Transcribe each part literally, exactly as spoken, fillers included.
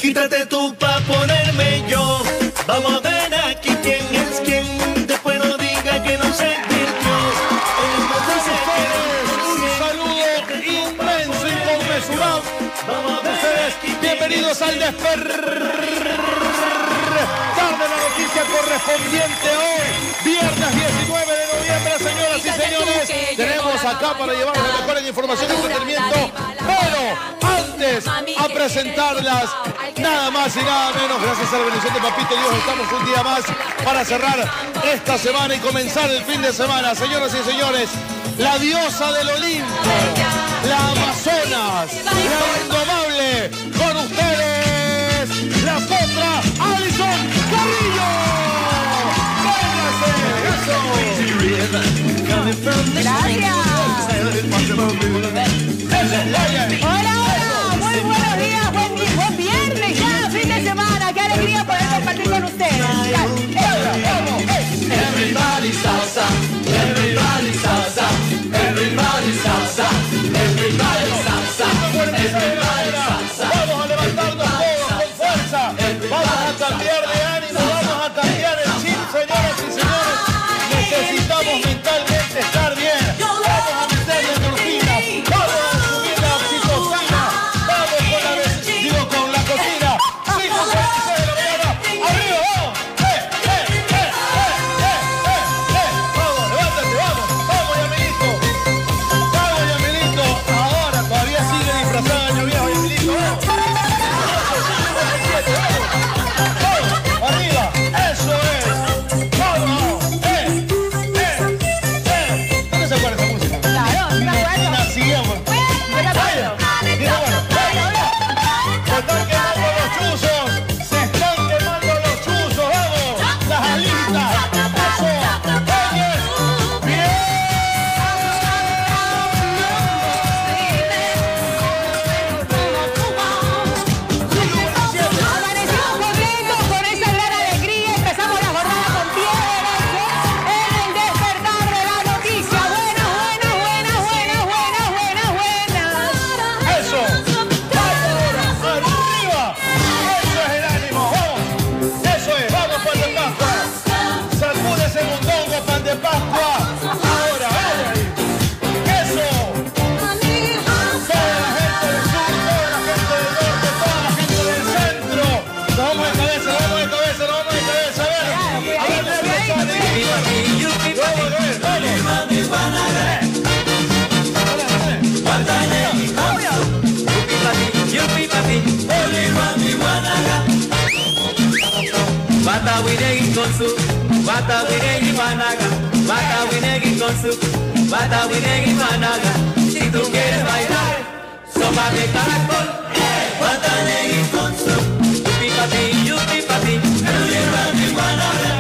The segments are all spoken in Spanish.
Quítate tú pa' ponerme yo. Vamos a ver aquí quién es quién. Después no diga que no se divirtió. Un saludo inmenso, inconmensurable. Vamos a ver ustedes. Bienvenidos al despertar de la noticia correspondiente hoy, viernes diecinueve de noviembre, señoras y señores. Tenemos acá para llevarles la mejor información y entretenimiento. Pero antes a presentarlas, nada más y nada menos, gracias a la bendición de Papito Dios, estamos un día más para cerrar esta semana y comenzar el fin de semana. Señoras y señores, la diosa del Olimpo, la Amazonas, la indomable, con ustedes, la potra Alison Carrillo. Gracias. Hola, hola, muy buenos días, buen, buen viernes ya, fin de semana, qué alegría poder compartir con ustedes. Everybody salsa, everybody salsa, everybody salsa, everybody salsa, everybody salsa. Vamos a levantarnos todos con fuerza, vamos a cambiar de ánimo, vamos a cambiar el chip, señoras y señores. Necesitamos mentalmente estar bien. Vamos a meterle endorfinas, vamos a subir la oxitocina, vamos con la, digo, con la cocina. cinco cuarenta y seis de la mañana, arriba, vamos. Eh, eh, eh, eh, eh, eh. Vamos, levántate, vamos, vamos, Yamilito. Vamos, Yamilito. Ahora todavía sigue disfrazada de año viejo, Yamilito. Vamos. Vamos, arriba, eso es. Vamos, eh, eh, eh. ¿Dónde se acuerda esa música? Claro, me acuerdo. Nacíamos. Me acuerdo. Mira, bueno, se están quemando los chuzos, se están quemando los chuzos, vamos, las alitas, eso, oye, bien. Amanecimos contentos con esa gran alegría, empezamos la jornada con pie derecho en el despertar de la noticia. Buenas, buenas, buenas, buenas, buenas, buenas, buenas. Eso, vamos, arriba, eso es el ánimo, vamos, eso es, vamos, pan de Pascua, sacude ese mondongo, pan de Pascua, ahora, vaya ahí, eso, toda la gente del sur, toda la gente del norte, toda la gente del centro, nos vamos de cabeza, nos vamos de cabeza, nos vamos de cabeza, a ver, a ver, a ver, vamos, a ver, Bata winegi konsu, bata winegi managa, bata winegi konsu, bata winegi managa. Si tú quieres bailar, sopa de caracol, bata winegi konsu, yupi papi, yupi papi, yupi managa.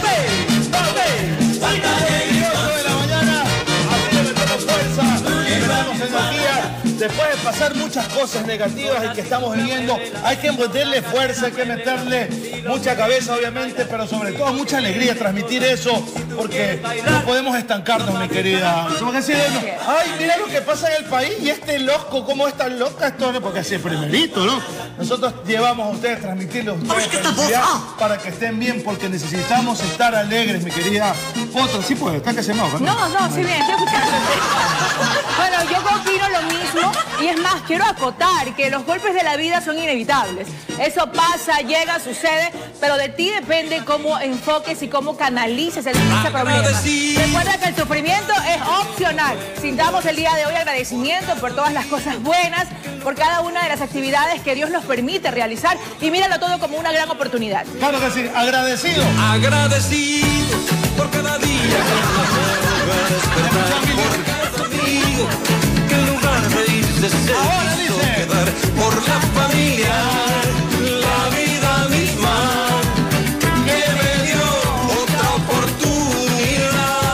Bata winegi ocho de la mañana, así le metemos fuerza, le metemos energía. Después de pasar muchas cosas negativas y que estamos viviendo, hay que meterle fuerza, hay que meterle mucha cabeza, obviamente, pero sobre todo mucha alegría, transmitir eso, porque no podemos estancarnos, mi querida. Somos que decir, ay, mira lo que pasa en el país y este loco, cómo es tan loca esto, ¿no? Porque así es primerito, ¿no? Nosotros llevamos a ustedes, transmitirles a ustedes felicidad para que estén bien, porque necesitamos estar alegres, mi querida Potra. Sí, pues, está que se moja, ¿no? No, no, sí, bien, estoy escuchando. Bueno, yo opino lo mismo y es más, quiero acotar que los golpes de la vida son inevitables. Eso pasa, llega, sucede, pero de ti depende cómo enfoques y cómo canalices ese problema. Recuerda que el sufrimiento es opcional. Sintamos el día de hoy agradecimiento por todas las cosas buenas, por cada una de las actividades que Dios nos permite realizar y míralo todo como una gran oportunidad. Claro que sí, agradecido. agradecido por cada día que nos despertar, por cada amigo que en lugar de irse se Ahora quiso dice. quedar, por la familia, la vida misma que me dio otra oportunidad.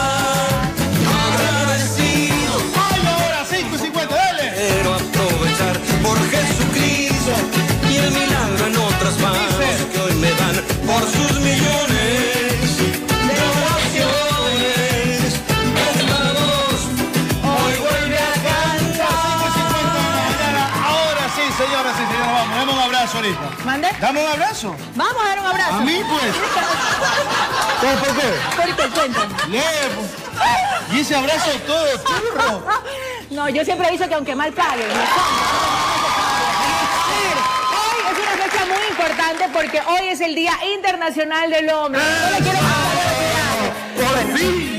Agradecido, Ay, ahora cinco y cincuenta, dale. quiero aprovechar por Jesucristo y el milagro en otras manos que hoy me dan por sus millones de oraciones. Esta voz hoy vuelve a cantar. cinco y cincuenta de la mañana. Ahora sí, señoras vamos, dame un abrazo ahorita. ¿Mande? Dame un abrazo. Vamos a dar un abrazo. A mí, pues. ¿Sabes por qué? ¿Por qué? Cuéntame. Lee, pues. Y ese abrazo todo turro. No, yo siempre he dicho que aunque mal paguen, los hoy es una fecha muy importante porque hoy es el Día Internacional del Hombre. Yo le quiero ¡Por fin!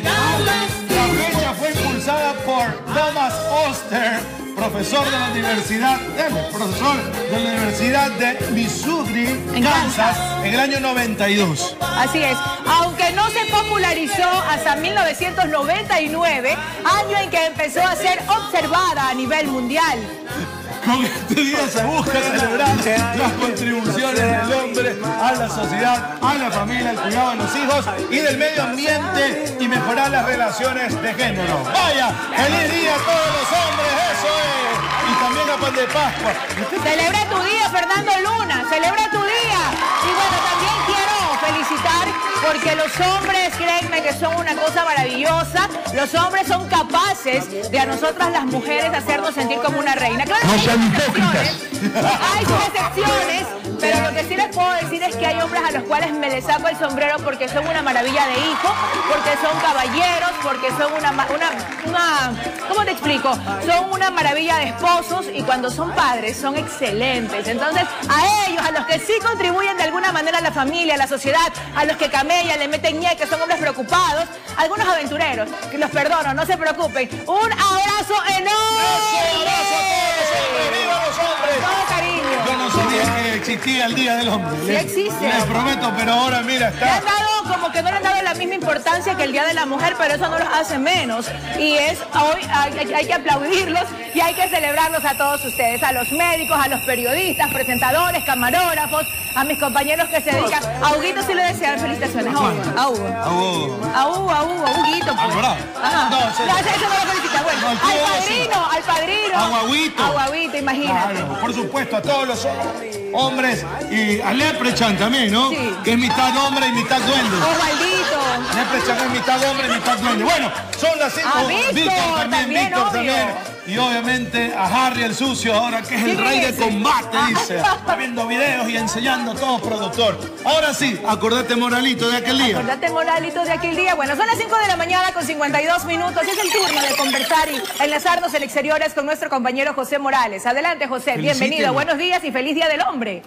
La fecha fue impulsada por Thomas Oster, profesor de la Universidad, eh, profesor de la Universidad de Missouri, En Kansas, Kansas. en el año noventa y dos. Así es. Aunque no se popularizó hasta mil novecientos noventa y nueve, año en que empezó a ser observada a nivel mundial. Con este día se busca celebrar las contribuciones del hombre a la sociedad, a la familia, al cuidado de los hijos y del medio ambiente y mejorar las relaciones de género. ¡Vaya! ¡Feliz día a todos los hombres! ¡Eso es! Y también a Pan de Pascua. Celebra tu día, Fernando Luna. Celebra tu día. Y bueno, también quiero felicitar porque los hombres, créanme que son una cosa maravillosa. Los hombres son capaces de a nosotras las mujeres hacernos sentir como una reina. Claro, No hay sean sus excepciones, hipócritas. hay sus excepciones, pero lo que sí les puedo decir es que hay hombres a los cuales me les saco el sombrero porque son una maravilla de hijos, porque son caballeros, porque son una, ma- una, una, ¿cómo te explico? Son una maravilla de esposos y cuando son padres son excelentes. Entonces, a ellos, a los que sí contribuyen de alguna manera a la familia, a la sociedad, a los que camellan, le meten ñe, que son hombres preocupados, algunos aventureros, que los perdono, no se preocupen. Un abrazo enorme. ¡Abrazo a todos los hombres! ¡Viva los hombres! Todo cariño. Yo no sabía que existía el Día del Hombre. Sí Les- existe. Les prometo, pero ahora mira, Le está... han dado como que no le han dado la misma importancia que el Día de la Mujer, pero eso no los hace menos. Y es hoy hay, hay- hay que aplaudirlos y hay que celebrarlos a todos ustedes, a los médicos, a los periodistas, presentadores, camarógrafos, a mis compañeros que se dedican. A Huguito sí le desean felicitaciones. A Hugo. A Hugo. Ah, oh. A Hugo, a Hugo, a Huguito. Pues. Alvarado. Ajá. No, ese- No, ese- ese no lo felicita. Bueno, No, el al tío ese. padrino, al padrino. A Guaguito. A Guaguito, imagínate. Claro, por supuesto, a todos los hombres y a Leprechan también, ¿no? Sí. Que es mitad hombre y mitad duende. Osvaldito. Leprechan es mitad hombre y mitad duende. Bueno, son las cinco. A Víctor, también, Víctor obvio. también. Y obviamente a Harry el sucio ahora, que es el ¿Quién rey es de ese? combate, dice. Está viendo videos y enseñando todo productor. Ahora sí, acordate, Moralito, de aquel día. Acordate, Moralito, de aquel día. Bueno, son las cinco de la mañana con cincuenta y dos minutos. Es el turno de conversar y enlazarnos en exteriores con nuestro compañero José Morales. Adelante, José. Felicítelo. Bienvenido. Buenos días y feliz Día del Hombre.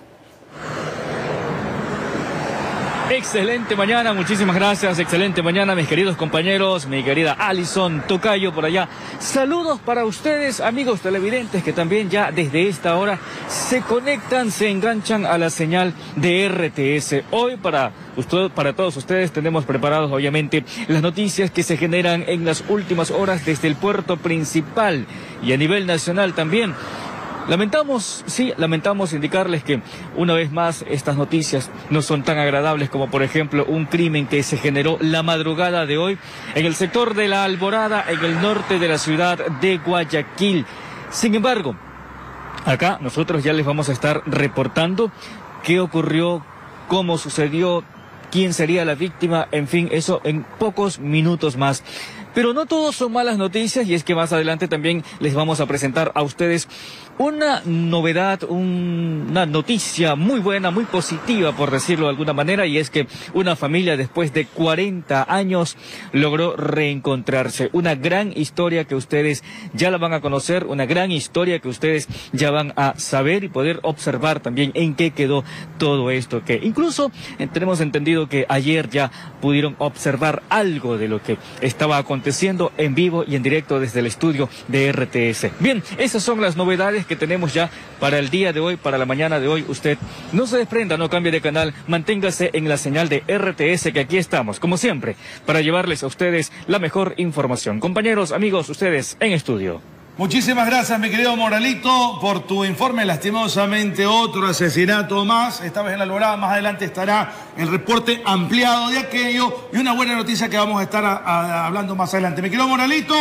Excelente mañana, muchísimas gracias, excelente mañana mis queridos compañeros, mi querida Alison Tocayo por allá. Saludos para ustedes, amigos televidentes que también ya desde esta hora se conectan, se enganchan a la señal de R T S. Hoy para, usted, para todos ustedes tenemos preparados obviamente las noticias que se generan en las últimas horas desde el puerto principal y a nivel nacional también. Lamentamos, sí, lamentamos indicarles que una vez más estas noticias no son tan agradables como por ejemplo un crimen que se generó la madrugada de hoy en el sector de La Alborada, en el norte de la ciudad de Guayaquil. Sin embargo, acá nosotros ya les vamos a estar reportando qué ocurrió, cómo sucedió, quién sería la víctima, en fin, eso en pocos minutos más. Pero no todos son malas noticias y es que más adelante también les vamos a presentar a ustedes una novedad, un, una noticia muy buena, muy positiva por decirlo de alguna manera, y es que una familia después de cuarenta años logró reencontrarse. Una gran historia que ustedes ya la van a conocer, una gran historia que ustedes ya van a saber y poder observar también en qué quedó todo esto, que incluso eh, tenemos entendido que ayer ya pudieron observar algo de lo que estaba aconteciendo en vivo y en directo desde el estudio de R T S. Bien, esas son las novedades que tenemos ya para el día de hoy, para la mañana de hoy. Usted no se desprenda, no cambie de canal, manténgase en la señal de R T S, que aquí estamos, como siempre, para llevarles a ustedes la mejor información. Compañeros, amigos, ustedes en estudio. Muchísimas gracias, mi querido Moralito, por tu informe. Lastimosamente otro asesinato más, esta vez en La Alborada. Más adelante estará el reporte ampliado de aquello y una buena noticia que vamos a estar a, a, hablando más adelante. Mi querido Moralito,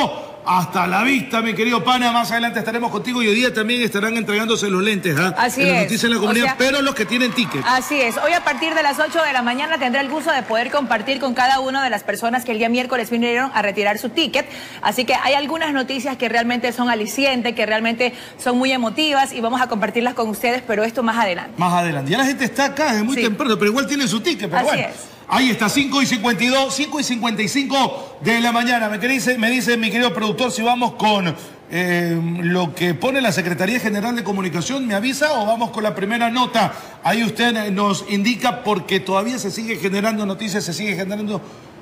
hasta la vista, mi querido pana. Más adelante estaremos contigo y hoy día también estarán entregándose los lentes, ¿eh? Así en es. Las noticias en la comunidad, O sea, pero los que tienen ticket. Así es. Hoy a partir de las ocho de la mañana tendré el gusto de poder compartir con cada una de las personas que el día miércoles vinieron a retirar su ticket. Así que hay algunas noticias que realmente son alicientes, que realmente son muy emotivas y vamos a compartirlas con ustedes, pero esto más adelante. Más adelante. Ya la gente está acá desde muy Sí. temprano, pero igual tienen su ticket. Pero Así bueno. es. Ahí está, cinco y cincuenta y dos, cinco y cincuenta y cinco de la mañana. Me dice, me dice mi querido productor si vamos con eh, lo que pone la Secretaría General de Comunicación, ¿me avisa o vamos con la primera nota? Ahí usted nos indica porque todavía se sigue generando noticias, se sigue generando...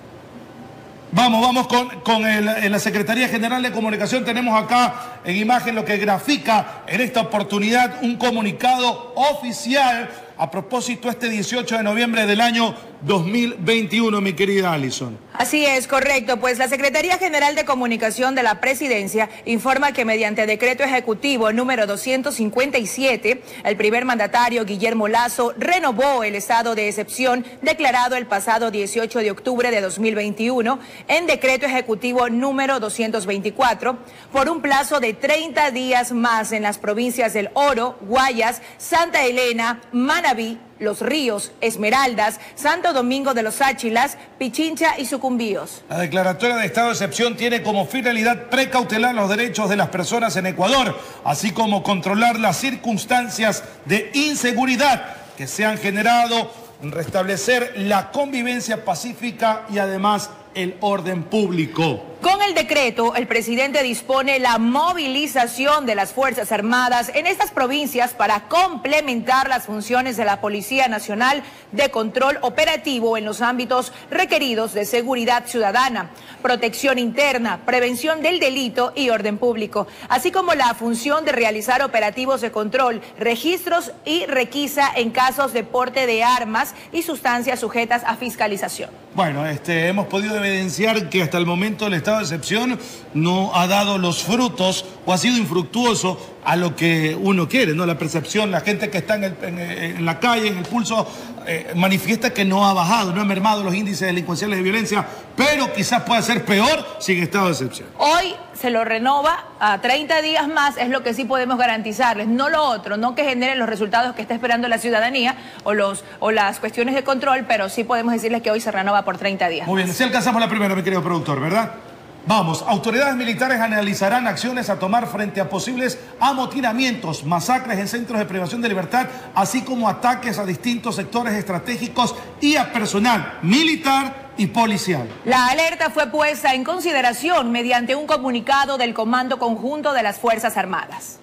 Vamos, vamos con, con el, en la Secretaría General de Comunicación. Tenemos acá en imagen lo que grafica en esta oportunidad un comunicado oficial a propósito este dieciocho de noviembre del año dos mil veintiuno, mi querida Alison. Así es, correcto. Pues la Secretaría General de Comunicación de la Presidencia informa que mediante decreto ejecutivo número doscientos cincuenta y siete, el primer mandatario Guillermo Lasso renovó el estado de excepción declarado el pasado dieciocho de octubre de dos mil veintiuno en decreto ejecutivo número doscientos veinticuatro por un plazo de treinta días más en las provincias del Oro, Guayas, Santa Elena, Manabí, Los Ríos, Esmeraldas, Santo Domingo de los Áchilas, Pichincha y Sucumbíos. La declaratoria de estado de excepción tiene como finalidad precautelar los derechos de las personas en Ecuador, así como controlar las circunstancias de inseguridad que se han generado, restablecer la convivencia pacífica y además el orden público. Con el decreto, el presidente dispone la movilización de las Fuerzas Armadas en estas provincias para complementar las funciones de la Policía Nacional de control operativo en los ámbitos requeridos de seguridad ciudadana, protección interna, prevención del delito y orden público, así como la función de realizar operativos de control, registros y requisa en casos de porte de armas y sustancias sujetas a fiscalización. Bueno, este, hemos podido evidenciar que hasta el momento el estado de excepción no ha dado los frutos o ha sido infructuoso a lo que uno quiere, ¿no? La percepción, la gente que está en, el, en, en la calle, en el pulso, eh, manifiesta que no ha bajado, no ha mermado los índices delincuenciales de violencia, pero quizás pueda ser peor sin estado de excepción. Hoy se lo renova a treinta días más, es lo que sí podemos garantizarles, no lo otro, no que generen los resultados que está esperando la ciudadanía o, los, o las cuestiones de control, pero sí podemos decirles que hoy se renova por treinta días. Muy bien, si alcanzamos la primera, mi querido productor, ¿verdad? Vamos, autoridades militares analizarán acciones a tomar frente a posibles amotinamientos, masacres en centros de privación de libertad, así como ataques a distintos sectores estratégicos y a personal militar y policial. La alerta fue puesta en consideración mediante un comunicado del Comando Conjunto de las Fuerzas Armadas.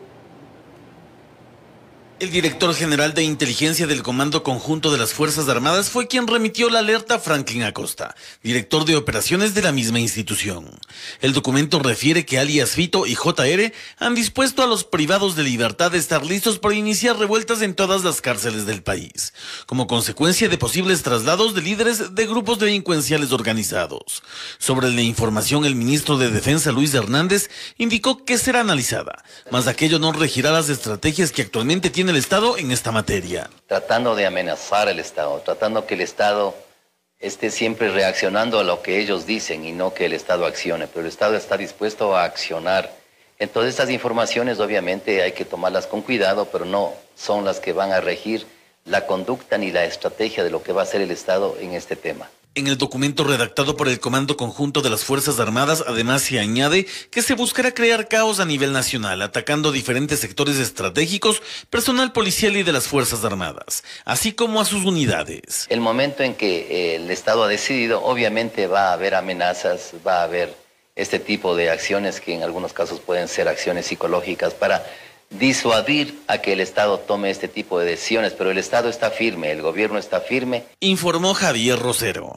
El director general de inteligencia del Comando Conjunto de las Fuerzas Armadas fue quien remitió la alerta a Franklin Acosta, director de operaciones de la misma institución. El documento refiere que alias Fito y J R han dispuesto a los privados de libertad de estar listos para iniciar revueltas en todas las cárceles del país, como consecuencia de posibles traslados de líderes de grupos delincuenciales organizados. Sobre la información, el ministro de Defensa, Luis Hernández, indicó que será analizada, mas aquello no regirá las estrategias que actualmente tiene el Estado en esta materia. Tratando de amenazar al Estado, tratando que el Estado esté siempre reaccionando a lo que ellos dicen y no que el Estado accione, pero el Estado está dispuesto a accionar. Entonces estas informaciones obviamente hay que tomarlas con cuidado, pero no son las que van a regir la conducta ni la estrategia de lo que va a hacer el Estado en este tema. En el documento redactado por el Comando Conjunto de las Fuerzas Armadas, además se añade que se buscará crear caos a nivel nacional, atacando diferentes sectores estratégicos, personal policial y de las Fuerzas Armadas, así como a sus unidades. El momento en que el Estado ha decidido, obviamente va a haber amenazas, va a haber este tipo de acciones que en algunos casos pueden ser acciones psicológicas para disuadir a que el Estado tome este tipo de decisiones, pero el Estado está firme, el gobierno está firme. Informó Javier Rosero.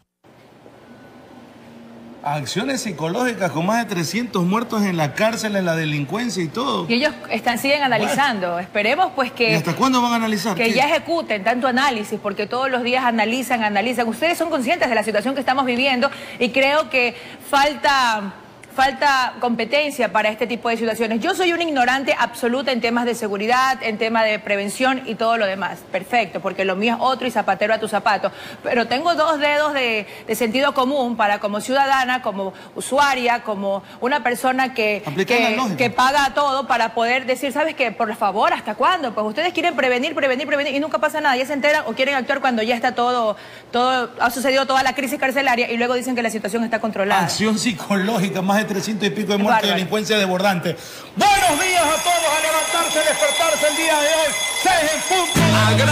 Acciones psicológicas con más de trescientos muertos en la cárcel, en la delincuencia y todo. Y ellos están, siguen analizando. Bueno, esperemos pues que... ¿Y hasta cuándo van a analizar? Que ¿Qué? ya ejecuten tanto análisis, porque todos los días analizan, analizan. Ustedes son conscientes de la situación que estamos viviendo y creo que falta... falta competencia para este tipo de situaciones. Yo soy una ignorante absoluta en temas de seguridad, en temas de prevención y todo lo demás. Perfecto, porque lo mío es otro y zapatero a tu zapato. Pero tengo dos dedos de, de sentido común para como ciudadana, como usuaria, como una persona que, que, que paga todo para poder decir, ¿sabes qué? Por favor, ¿hasta cuándo? Pues ustedes quieren prevenir, prevenir, prevenir y nunca pasa nada. Ya se enteran o quieren actuar cuando ya está todo, todo ha sucedido toda la crisis carcelaria y luego dicen que la situación está controlada. Acción psicológica, más de trescientos y pico de muertes de delincuencia desbordante. Buenos días a todos, a levantarse, a despertarse el día de hoy. seis en punto.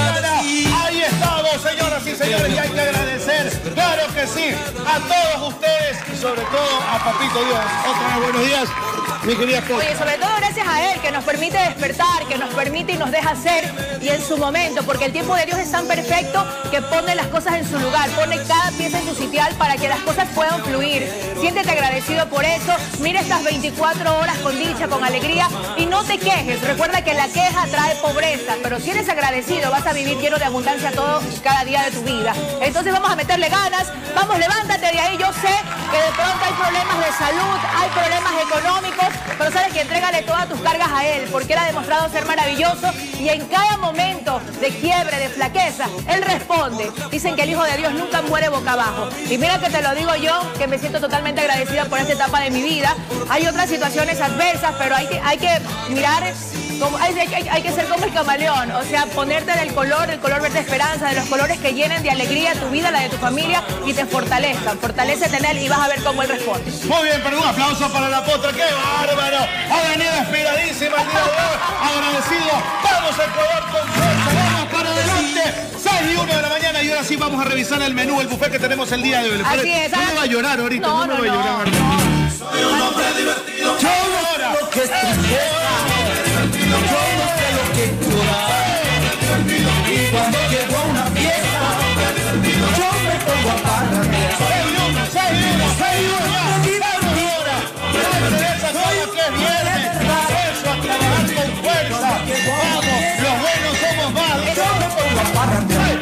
Ahí estamos, señoras y señores, y hay que agradecer, claro que sí, a todos ustedes y sobre todo a Papito Dios. Otra vez buenos días, mi querida esposa. Oye, sobre todo gracias a Él, que nos permite despertar, que nos permite y nos deja ser y en su momento, porque el tiempo de Dios es tan perfecto que pone las cosas en su lugar, pone cada pieza en su sitial para que las cosas puedan fluir. Siéntete agradecido por eso, mira estas veinticuatro horas con dicha, con alegría y no te quejes. Recuerda que la queja trae pobreza, pero si eres agradecido vas a vivir lleno de abundancia todo cada día de tu vida. Entonces vamos a meterle ganas, vamos, levántate de ahí. Yo sé que de pronto hay problemas de salud, hay problemas económicos, pero sabes que entrégale todas tus cargas a Él, porque Él ha demostrado ser maravilloso y en cada momento de quiebre, de flaqueza, Él responde. Dicen que el Hijo de Dios nunca muere boca abajo. Y mira que te lo digo yo, que me siento totalmente agradecida por esta etapa de mi vida. Hay otras situaciones adversas, pero hay que, hay que mirar, como, hay, hay, hay que ser como el camaleón, o sea, ponerte del color, del color verde esperanza, de los colores que llenen de alegría tu vida, la de tu familia y te fortalezcan. Fortalécete en Él y vas a ver cómo Él responde. Muy bien, pero un aplauso para la potra, qué bárbaro. Ha venido inspiradísima el día de hoy, agradecido. Vamos a Ecuador con fuerza, vamos para adelante. seis y uno de la mañana y ahora sí vamos a revisar el menú, el buffet que tenemos el día de hoy. Así es. No me va a llorar ahorita, no, no, no me va a llorar. No. Soy un hombre divertido. Yo no sé lo que es tristeza. Yo no sé lo que es llorar. Y cuando llego a una fiesta, yo me pongo a parrandear. seis y uno, seis y uno, seis y uno, vamos ahora. No interesa todo que es viernes. Eso, a trabajar con fuerza. Vamos, los buenos somos más. Yo me pongo a parrandear.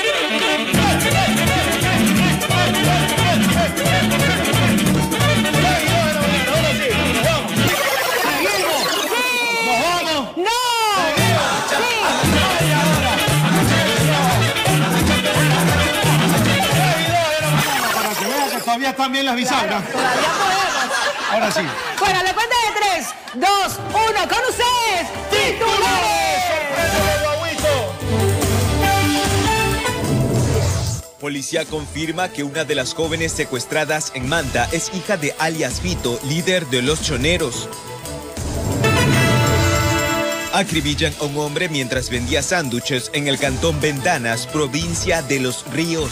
Todavía están bien las bisagras. Claro, todavía podemos. Ahora sí. Bueno, a la cuenta de tres, dos, uno, con ustedes, titulares. Policía confirma que una de las jóvenes secuestradas en Manta es hija de alias Vito, líder de los choneros. Acribillan a un hombre mientras vendía sándwiches en el cantón Ventanas, provincia de Los Ríos.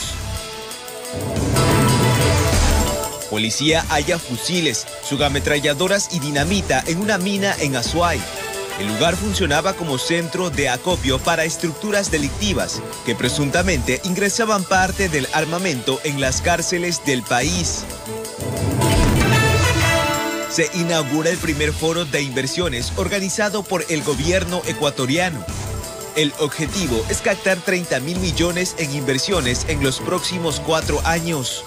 Policía halla fusiles, subametralladoras y dinamita en una mina en Azuay. El lugar funcionaba como centro de acopio para estructuras delictivas que presuntamente ingresaban parte del armamento en las cárceles del país. Se inaugura el primer foro de inversiones organizado por el gobierno ecuatoriano. El objetivo es captar treinta mil millones en inversiones en los próximos cuatro años.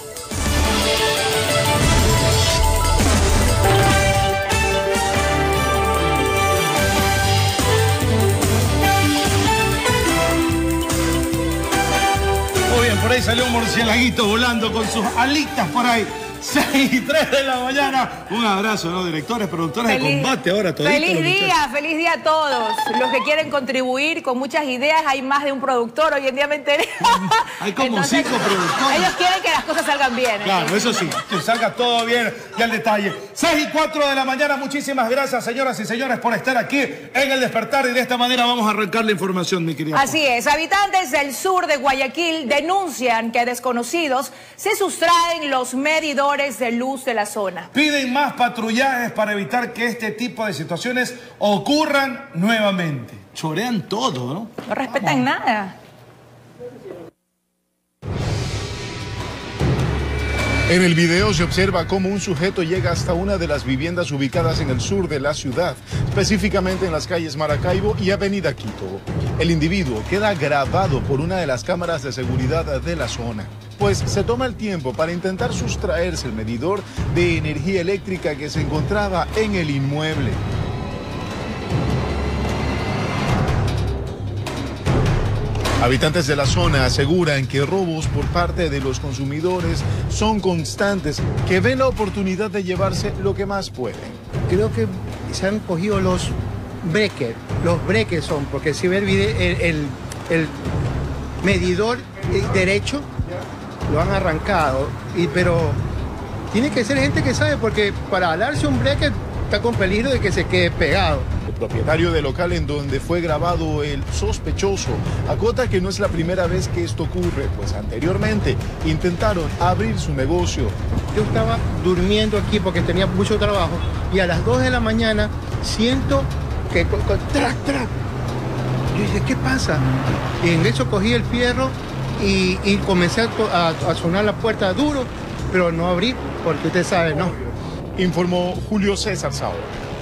Por ahí salió un murciélaguito volando con sus alitas por ahí. seis y tres de la mañana. Un abrazo, ¿no? Directores, productores feliz, de combate ahora. Feliz día, feliz día a todos. Los que quieren contribuir con muchas ideas, hay más de un productor. Hoy en día me enteré. Hay como Entonces, cinco productores. Ellos quieren que las cosas salgan bien. Claro, eso sí, que salga todo bien y al detalle. seis y cuatro de la mañana, muchísimas gracias, señoras y señores, por estar aquí en El Despertar. Y de esta manera vamos a arrancar la información, mi querida. Así es. Habitantes del sur de Guayaquil denuncian que desconocidos se sustraen los medidores de luz de la zona. Piden más patrullajes para evitar que este tipo de situaciones ocurran nuevamente. Chorean todo, ¿no? No respetan Vamos. nada. En el video se observa cómo un sujeto llega hasta una de las viviendas ubicadas en el sur de la ciudad, específicamente en las calles Maracaibo y Avenida Quito. El individuo queda grabado por una de las cámaras de seguridad de la zona, pues se toma el tiempo para intentar sustraerse el medidor de energía eléctrica que se encontraba en el inmueble. Habitantes de la zona aseguran que robos por parte de los consumidores son constantes, que ven la oportunidad de llevarse lo que más pueden. Creo que se han cogido los breakers, los breakers son, porque si ve el, video, el, el, el medidor derecho, lo han arrancado, y, pero tiene que ser gente que sabe, porque para alarse un breaker está con peligro de que se quede pegado. El propietario del local en donde fue grabado el sospechoso acota que no es la primera vez que esto ocurre, pues anteriormente intentaron abrir su negocio. Yo estaba durmiendo aquí porque tenía mucho trabajo y a las dos de la mañana siento que trac, trac. Yo dije, ¿qué pasa? Y en eso cogí el fierro y, y comencé a, a, a sonar la puerta duro, pero no abrí porque usted sabe, ¿no? Informó Julio César Saura.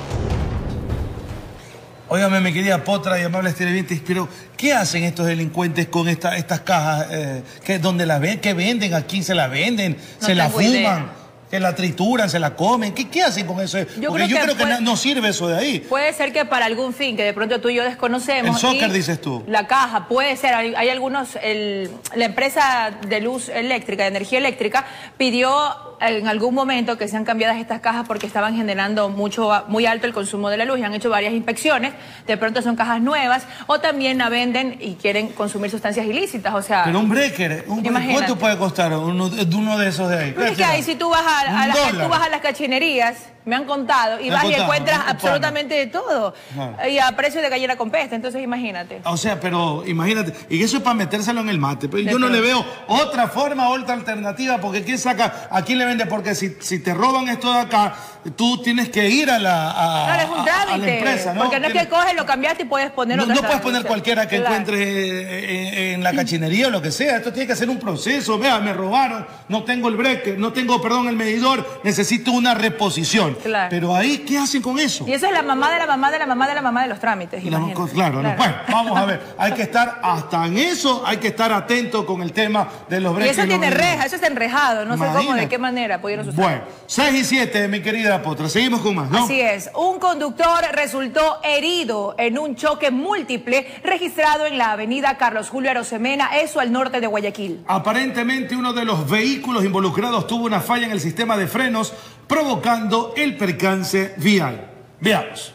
Óigame, mi querida Potra y amables televidentes, pero ¿qué hacen estos delincuentes con esta, estas cajas? Eh, ¿qué, ¿Dónde las ven? ¿Qué venden? ¿A quién se la venden? No ¿Se la tengo fuman? idea. ¿Que la trituran? ¿Se la comen? ¿Qué, qué hacen con eso? Yo Porque creo yo que creo que puede- no, no sirve eso de ahí. Puede ser que para algún fin que de pronto tú y yo desconocemos. El soccer, y dices tú. La caja, puede ser. Hay, hay algunos, el- la empresa de luz eléctrica, de energía eléctrica, pidió en algún momento que sean cambiadas estas cajas porque estaban generando mucho, muy alto el consumo de la luz y han hecho varias inspecciones. De pronto son cajas nuevas o también la venden y quieren consumir sustancias ilícitas. O sea, Pero un breaker, un breaker, Imagínate. ¿cuánto puede costar uno, de uno de esos de ahí? Pero es que ahí si tú vas a, a Un las, dólar. tú vas a las cachinerías, me han contado, y Me han vas y contado, encuentras un pana. absolutamente de todo. Ajá. Y a precio de gallina con pesta, entonces imagínate. O sea, pero imagínate, y eso es para metérselo en el mate. Pero De yo no le pronto. veo otra forma, otra alternativa, porque ¿quién saca? ¿A quién le vende? Porque si, si te roban esto de acá, tú tienes que ir a la, a, Claro, es un a- a trámite. la empresa, ¿no? Porque no es que Tienes- coges, lo cambiaste y puedes poner No, otra no puedes cosa. poner cualquiera que Claro. encuentres eh, en, en la cachinería o lo que sea. Esto tiene que ser un proceso. Vea, me robaron, no tengo el breaker, no tengo, perdón, el medidor, necesito una reposición. Claro. Pero ahí, ¿qué hacen con eso? Y eso es la mamá de la mamá de la mamá de la mamá de los trámites, La- imagínate. claro, no. Bueno, vamos a ver. Hay que estar hasta en eso, hay que estar atento con el tema de los Y breakers. eso y los tiene medidores. reja, eso está enrejado, no sé cómo, Imagínate. de qué manera pudieron suceder. Bueno, seis y siete, mi querida Potra. Seguimos con más, ¿no? Así es, un conductor resultó herido en un choque múltiple registrado en la avenida Carlos Julio Arosemena, eso al norte de Guayaquil. Aparentemente uno de los vehículos involucrados tuvo una falla en el sistema de frenos, provocando el percance vial. Veamos.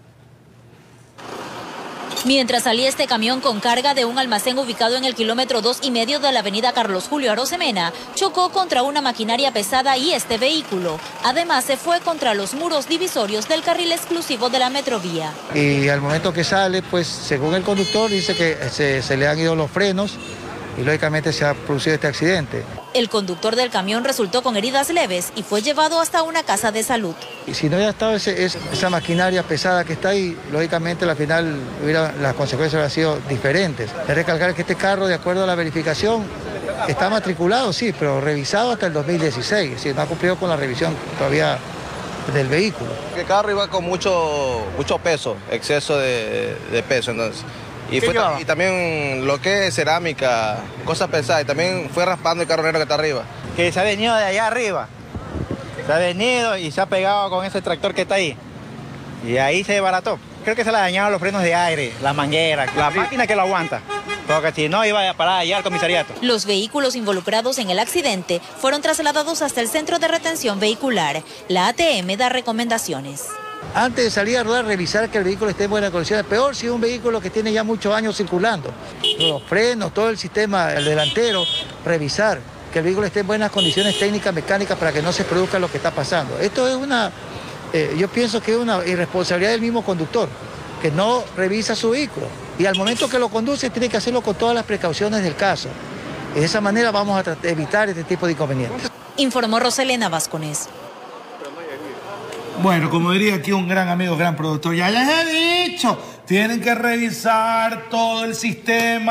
Mientras salía este camión con carga de un almacén ubicado en el kilómetro dos y medio de la avenida Carlos Julio Arosemena, chocó contra una maquinaria pesada y este vehículo. Además, se fue contra los muros divisorios del carril exclusivo de la Metrovía. Y al momento que sale, pues según el conductor dice que se, se le han ido los frenos y lógicamente se ha producido este accidente. El conductor del camión resultó con heridas leves y fue llevado hasta una casa de salud. Y si no hubiera estado ese- es- esa maquinaria pesada que está ahí, lógicamente al final hubiera- las consecuencias hubieran sido diferentes. Hay que recalcar que este carro, de acuerdo a la verificación, está matriculado, sí, pero revisado hasta el dos mil dieciséis, es decir, no ha cumplido con la revisión todavía del vehículo. El carro iba con mucho, mucho peso, exceso de, de peso, entonces. Y, ¿Qué fue, llevaba? y también lo que es cerámica, cosas pesadas, y también fue raspando el carro negro que está arriba. Que se ha venido de allá arriba, se ha venido y se ha pegado con ese tractor que está ahí. Y ahí se desbarató. Creo que se le dañaron los frenos de aire, las mangueras, la máquina que lo aguanta. Porque si no, iba a parar allá al comisariato. Los vehículos involucrados en el accidente fueron trasladados hasta el centro de retención vehicular. La A T M da recomendaciones. Antes de salir a rodar, revisar que el vehículo esté en buenas condiciones. Peor si es un vehículo que tiene ya muchos años circulando. Los frenos, todo el sistema, el delantero, revisar que el vehículo esté en buenas condiciones técnicas, mecánicas, para que no se produzca lo que está pasando. Esto es una, eh, yo pienso que es una irresponsabilidad del mismo conductor, que no revisa su vehículo. Y al momento que lo conduce, tiene que hacerlo con todas las precauciones del caso. Y de esa manera vamos a tratar- evitar este tipo de inconvenientes. Informó Roselena Vázquez. Bueno, como diría aquí un gran amigo, gran productor, ya les he dicho, tienen que revisar todo el sistema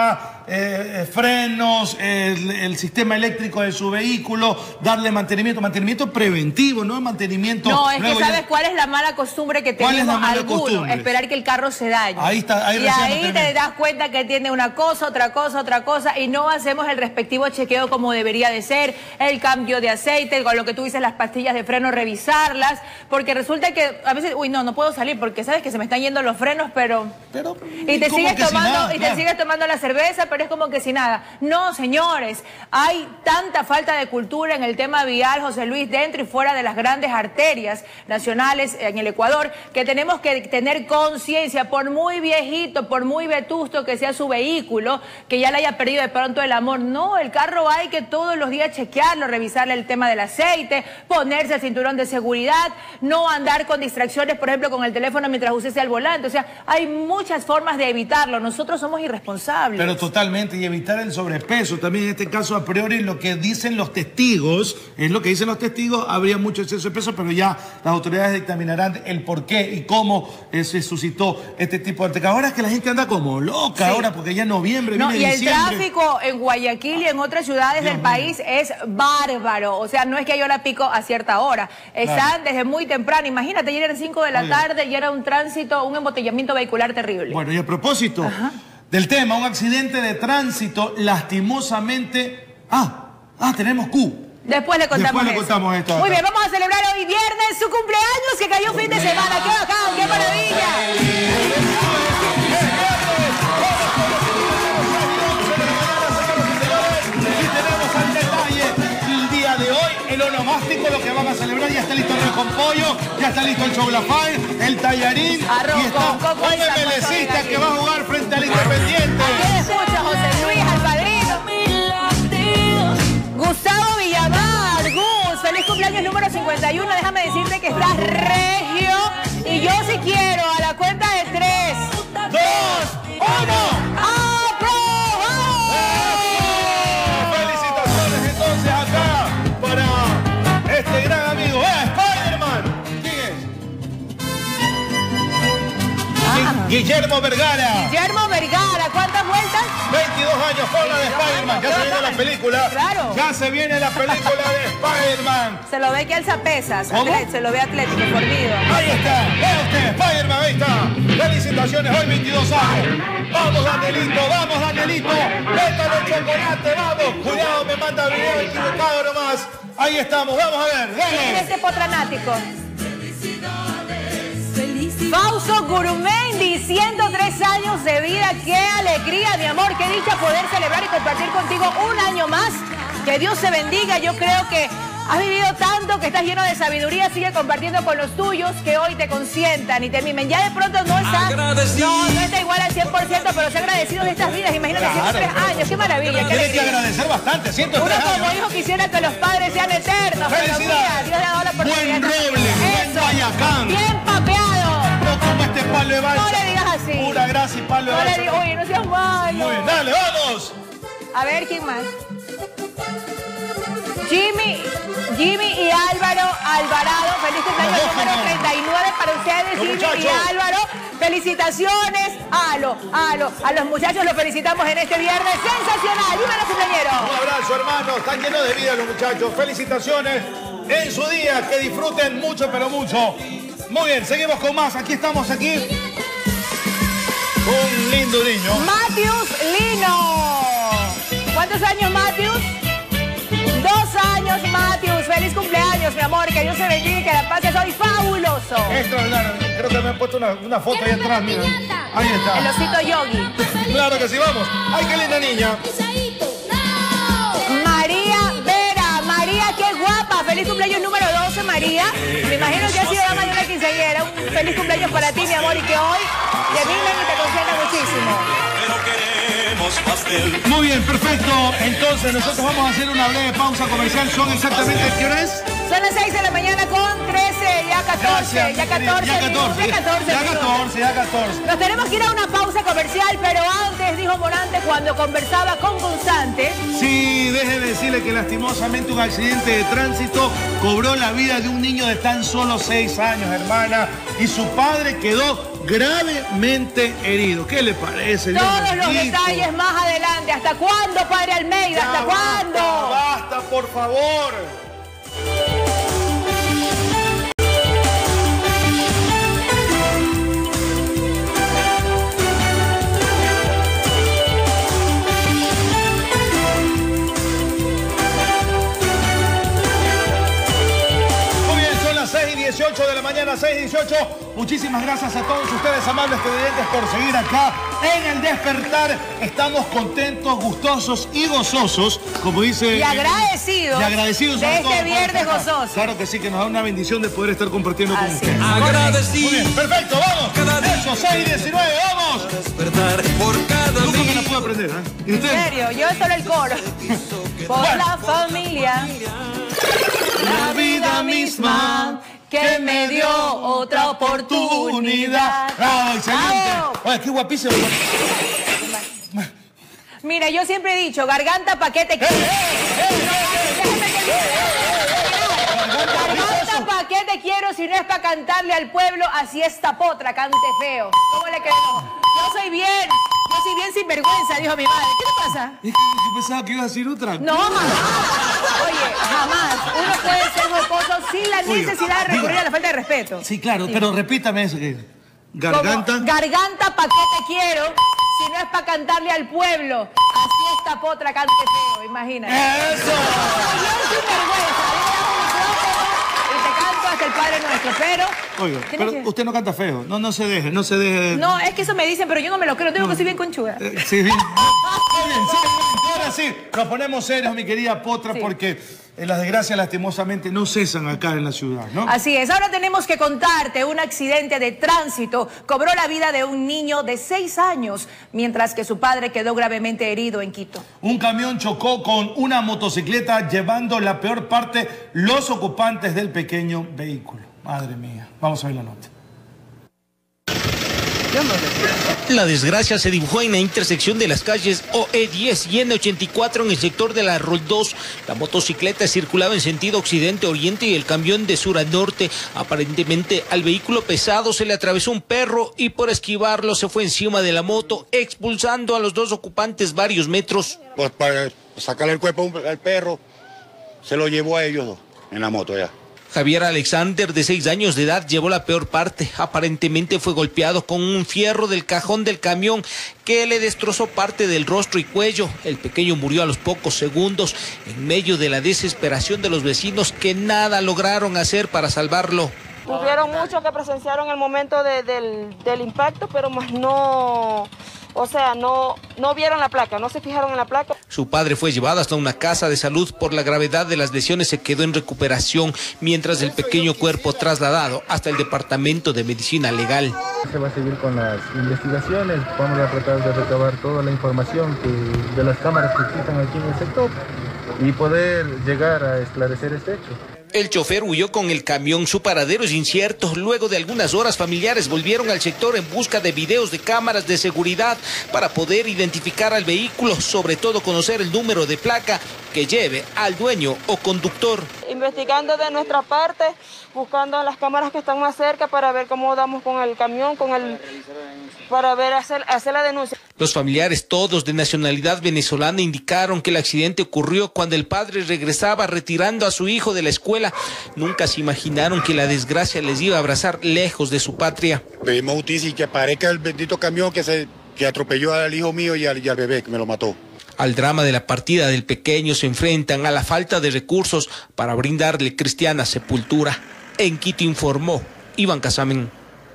eh, frenos, el, el sistema eléctrico de su vehículo, darle mantenimiento, mantenimiento preventivo, no mantenimiento... No, es que ya... ¿sabes cuál es la mala costumbre que tenemos algunos? Esperar que el carro se dañe. Ahí está, ahí Y ahí te das cuenta que tiene una cosa, otra cosa, otra cosa, y no hacemos el respectivo chequeo como debería de ser, el cambio de aceite, con lo que tú dices, las pastillas de freno, revisarlas, porque resulta que a veces, uy, no, no puedo salir porque sabes que se me están yendo los frenos, pero... pero y te sigues tomando, si nada, y claro. te sigues tomando la cerveza, pero es como que si nada. No, señores, hay tanta falta de cultura en el tema vial, José Luis, dentro y fuera de las grandes arterias nacionales en el Ecuador, que tenemos que tener conciencia, por muy viejito, por muy vetusto que sea su vehículo, que ya le haya perdido de pronto el amor. No, el carro hay que todos los días chequearlo, revisarle el tema del aceite, ponerse el cinturón de seguridad, no andar con distracciones, por ejemplo, con el teléfono mientras usted al volante. O sea, hay muchas formas de evitarlo. Nosotros somos irresponsables. Pero totalmente, y evitar el sobrepeso. También en este caso, a priori, lo que dicen los testigos, es lo que dicen los testigos, habría mucho exceso de peso, pero ya las autoridades dictaminarán el por qué y cómo eh, se suscitó este tipo de altercado. Ahora es que la gente anda como loca, sí. ahora, porque ya en noviembre no, viene y diciembre. El tráfico en Guayaquil y en otras ciudades Dios del mío. país es bárbaro. O sea, no es que hay hora pico a cierta hora. Están claro. desde muy temprano. Imagínate, ayer eran cinco de la Oye. tarde y era un tránsito, un embotellamiento vehicular terrible. Bueno, y a propósito Ajá. del tema, un accidente de tránsito lastimosamente... Ah, ah, tenemos Q. Después le contamos Después le eso. contamos esto. Muy bien, vamos a celebrar hoy viernes su cumpleaños, que cayó fin de semana. ¡Qué bacán, qué maravilla! El onomástico, lo que van a celebrar, ya está listo el arroz con pollo, ya está listo el choblafán, el tallarín, arroz y está con coco un melecista que va a jugar frente al Independiente. Aquí escucha José Luis, al padrino. Gustavo Villamar, Gus, feliz cumpleaños número cincuenta y uno, déjame decirte que estás regio, y yo sí quiero, a la cuenta de tres, dos, uno, este gran amigo, ¡eh, Spider-Man! ¿Quién es? Ah. Guillermo Vergara. Guillermo Vergara, ¿cuántas vueltas? veintidós años con la de Spider-Man. Ya se viene la película. Claro. Ya se viene la película de Spider-Man. Se lo ve que alza pesas. Atlet, se lo ve atlético, fornido. Ahí está. Vea usted, Spider-Man, ahí está. Felicitaciones, hoy veintidós años. Vamos, Danielito, vamos, Danielito. Métale el chocolate, vamos. Cuidado, me manda video equivocado nomás. Ahí estamos, vamos a ver. ¿Quién es este potranático? Fausto Gurumendi, ciento tres años de vida. ¡Qué alegría, mi amor! ¡Qué dicha poder celebrar y compartir contigo un año más! Que Dios te bendiga. Yo creo que has vivido tanto, que estás lleno de sabiduría. Sigue compartiendo con los tuyos, que hoy te consientan y te mimen. Ya de pronto no está, no, no está igual al cien por ciento, pero se agradecidos de estas vidas. Imagínate, claro. ciento tres años. ¡Qué maravilla! Tienes que agradecer bastante, ciento tres Uno como años. hijo quisiera que los padres sean eternos. ¡Felicidades! Pero mira, Dios le ha dado la oportunidad. Buen roble, buen Guayacán. Bien papeado. No como este palo de balsa. No le digas así. Pura grasa y palo de no balsa. Le digas, oye, no seas malo. Muy bien, dale, vamos. A ver, ¿quién más? Jimmy, Jimmy y Álvaro Alvarado. Feliz cumpleaños número treinta y nueve para ustedes, Jimmy muchachos. y Álvaro. Felicitaciones. Alo, alo. A los muchachos los felicitamos en este viernes. Sensacional. Dímelo, cumpleañero. Un abrazo, hermano. Están llenos de vida los muchachos. Felicitaciones en su día. Que disfruten mucho, pero mucho. Muy bien, seguimos con más. Aquí estamos, aquí. Un lindo niño. Matius Lino. ¿Cuántos años, Matius? Dos años, Matius. Feliz cumpleaños, mi amor. Que Dios te bendiga y que la pases hoy fabuloso. Extraordinario. Creo que me han puesto una, una foto ahí atrás, mira. Ahí está. El osito Yogi. Claro que sí, vamos. ¡Ay, qué linda niña! María Vera. María, qué guapa. Feliz cumpleaños número doce, María. Me imagino que ha sido la mayor quinceañera. Un feliz cumpleaños para ti, mi amor, y que hoy te mimen y te consientan muchísimo. Muy bien, perfecto. Entonces nosotros vamos a hacer una breve pausa comercial. ¿Son exactamente qué hora es? Son las seis de la mañana con trece, ya catorce, Gracias, ya catorce, ya catorce, ya catorce, ya catorce, ya catorce. Nos tenemos que ir a una pausa comercial, pero antes, dijo Morante cuando conversaba con Constante. Sí, déjeme decirle que lastimosamente un accidente de tránsito cobró la vida de un niño de tan solo seis años, hermana, y su padre quedó gravemente herido. ¿Qué le parece? Todos los detalles más adelante. Hasta ¿Hasta cuándo, padre Almeida? Ya ¿Hasta basta, cuándo? Basta, por favor. dieciocho de la mañana, seis dieciocho. Muchísimas gracias a todos ustedes, amables televidentes, por seguir acá en El Despertar. Estamos contentos, gustosos y gozosos, como dice... Y agradecidos. Y agradecidos de sobre este todo viernes por estar acá. gozoso. Claro que sí, que nos da una bendición de poder estar compartiendo con Así ustedes. es. Agradecidos. Muy bien, perfecto, vamos. Eso, seis diecinueve, vamos. Despertar por cada Nunca me la puedo aprender, ¿eh? ¿Y En usted? serio, yo solo el coro. Por Bueno. la familia, la vida misma que me dio otra oportunidad. Bravo, excelente. Bravo. Oye, qué guapísimo. Mira, yo siempre he dicho, garganta pa' qué te quiero. Garganta pa' qué te quiero si no es para cantarle al pueblo, así esta potra cante feo. ¿Cómo le quedó? Yo soy bien, yo soy bien sinvergüenza, dijo mi madre. ¿Qué le pasa? Es que yo pensaba que iba a decir otra. No, jamás. Oye, jamás. Uno puede ser jocoso sin la Oiga, necesidad de recurrir diga. a la falta de respeto. Sí, claro, pero repítame eso. que- Como, Garganta. garganta, ¿pa' qué te quiero? Si no es para cantarle al pueblo. Así esta potra cante feo, imagínate. ¡Eso! Yo sin vergüenza. Y te canto hasta el Padre Nuestro, pero... Oiga, tienes pero que- usted no canta feo. No, no se deje, no se deje. No, es que eso me dicen, pero yo no me lo creo. Tengo que ser bien conchuda. Eh, Sí, bien. Muy bien, sí, ahora sí, nos ponemos serios, mi querida Potra, Sí. porque eh, las desgracias lastimosamente no cesan acá en la ciudad, ¿no? Así es. Ahora tenemos que contarte un accidente de tránsito cobró la vida de un niño de seis años, mientras que su padre quedó gravemente herido en Quito. Un camión chocó con una motocicleta llevando la peor parte los ocupantes del pequeño vehículo. Madre mía, vamos a ver la nota. La desgracia se dibujó en la intersección de las calles O E diez y N ochenta y cuatro en el sector de la Rol dos. La motocicleta circulaba en sentido occidente-oriente y el camión de sur a norte. Aparentemente al vehículo pesado se le atravesó un perro y por esquivarlo se fue encima de la moto, expulsando a los dos ocupantes varios metros. Pues para sacarle el cuerpo al perro, se lo llevó a ellos dos en la moto ya. Javier Alexander, de seis años de edad, llevó la peor parte. Aparentemente fue golpeado con un fierro del cajón del camión que le destrozó parte del rostro y cuello. El pequeño murió a los pocos segundos en medio de la desesperación de los vecinos que nada lograron hacer para salvarlo. Hubieron muchos que presenciaron el momento de, del, del impacto, pero más no, o sea, no, no vieron la placa, no se fijaron en la placa. Su padre fue llevado hasta una casa de salud. Por la gravedad de las lesiones se quedó en recuperación, mientras el pequeño cuerpo trasladado hasta el Departamento de Medicina Legal. Se va a seguir con las investigaciones, vamos a tratar de recabar toda la información que, de las cámaras que existen aquí en el sector y poder llegar a esclarecer este hecho. El chofer huyó con el camión, su paradero es incierto. Luego de algunas horas, familiares volvieron al sector en busca de videos de cámaras de seguridad para poder identificar al vehículo, sobre todo conocer el número de placa que lleve al dueño o conductor. Investigando de nuestra parte, buscando las cámaras que están más cerca para ver cómo damos con el camión, con el, para ver hacer, hacer la denuncia. Los familiares, todos de nacionalidad venezolana, indicaron que el accidente ocurrió cuando el padre regresaba retirando a su hijo de la escuela. Nunca se imaginaron que la desgracia les iba a abrazar lejos de su patria. Pedimos justicia y que parezca el bendito camión que, se, que atropelló al hijo mío y al, y al bebé que me lo mató. Al drama de la partida del pequeño se enfrentan a la falta de recursos para brindarle cristiana sepultura. En Quito informó Iván Casamen.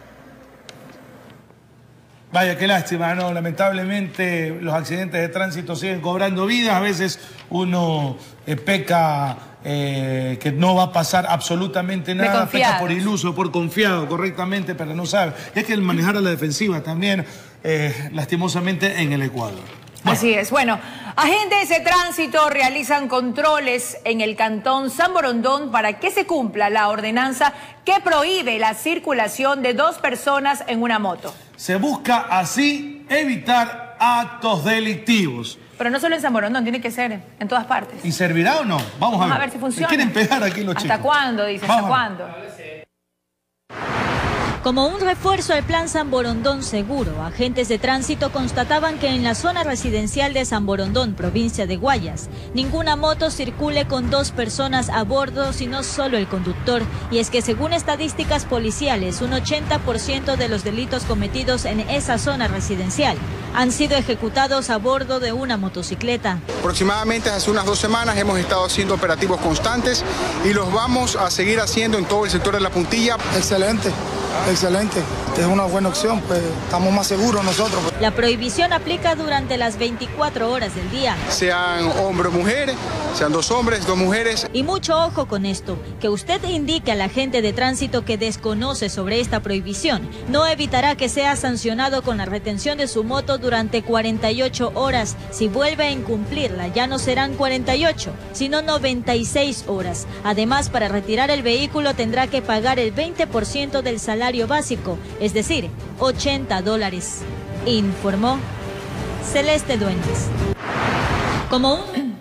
Vaya, qué lástima, ¿no? Lamentablemente los accidentes de tránsito siguen cobrando vidas. A veces uno eh, peca eh, que no va a pasar absolutamente nada. Peca por iluso, por confiado, correctamente, pero no sabe. Es que el manejar a la defensiva también, eh, lastimosamente, en el Ecuador. Bueno. Así es. Bueno, agentes de tránsito realizan controles en el cantón San Borondón para que se cumpla la ordenanza que prohíbe la circulación de dos personas en una moto. Se busca así evitar actos delictivos. Pero no solo en San Borondón, tiene que ser en todas partes. ¿Y servirá o no? Vamos, Vamos a ver. a ver si funciona. ¿Quieren pegar aquí los chicos? ¿Hasta cuándo, dice? ¿Hasta cuándo? Como un refuerzo al plan San Borondón Seguro, agentes de tránsito constataban que en la zona residencial de San Borondón, provincia de Guayas, ninguna moto circule con dos personas a bordo, sino solo el conductor. Y es que según estadísticas policiales, un ochenta por ciento de los delitos cometidos en esa zona residencial han sido ejecutados a bordo de una motocicleta. Aproximadamente hace unas dos semanas hemos estado haciendo operativos constantes y los vamos a seguir haciendo en todo el sector de La Puntilla. Excelente. Excelente, es una buena opción, pues estamos más seguros nosotros. La prohibición aplica durante las veinticuatro horas del día. Sean hombres o mujeres, sean dos hombres, dos mujeres. Y mucho ojo con esto, que usted indique al agente de tránsito que desconoce sobre esta prohibición, no evitará que sea sancionado con la retención de su moto durante cuarenta y ocho horas. Si vuelve a incumplirla, ya no serán cuarenta y ocho, sino noventa y seis horas. Además, para retirar el vehículo tendrá que pagar el veinte por ciento del salario básico, es decir, ochenta dólares, informó Celeste Dueñas. Como un...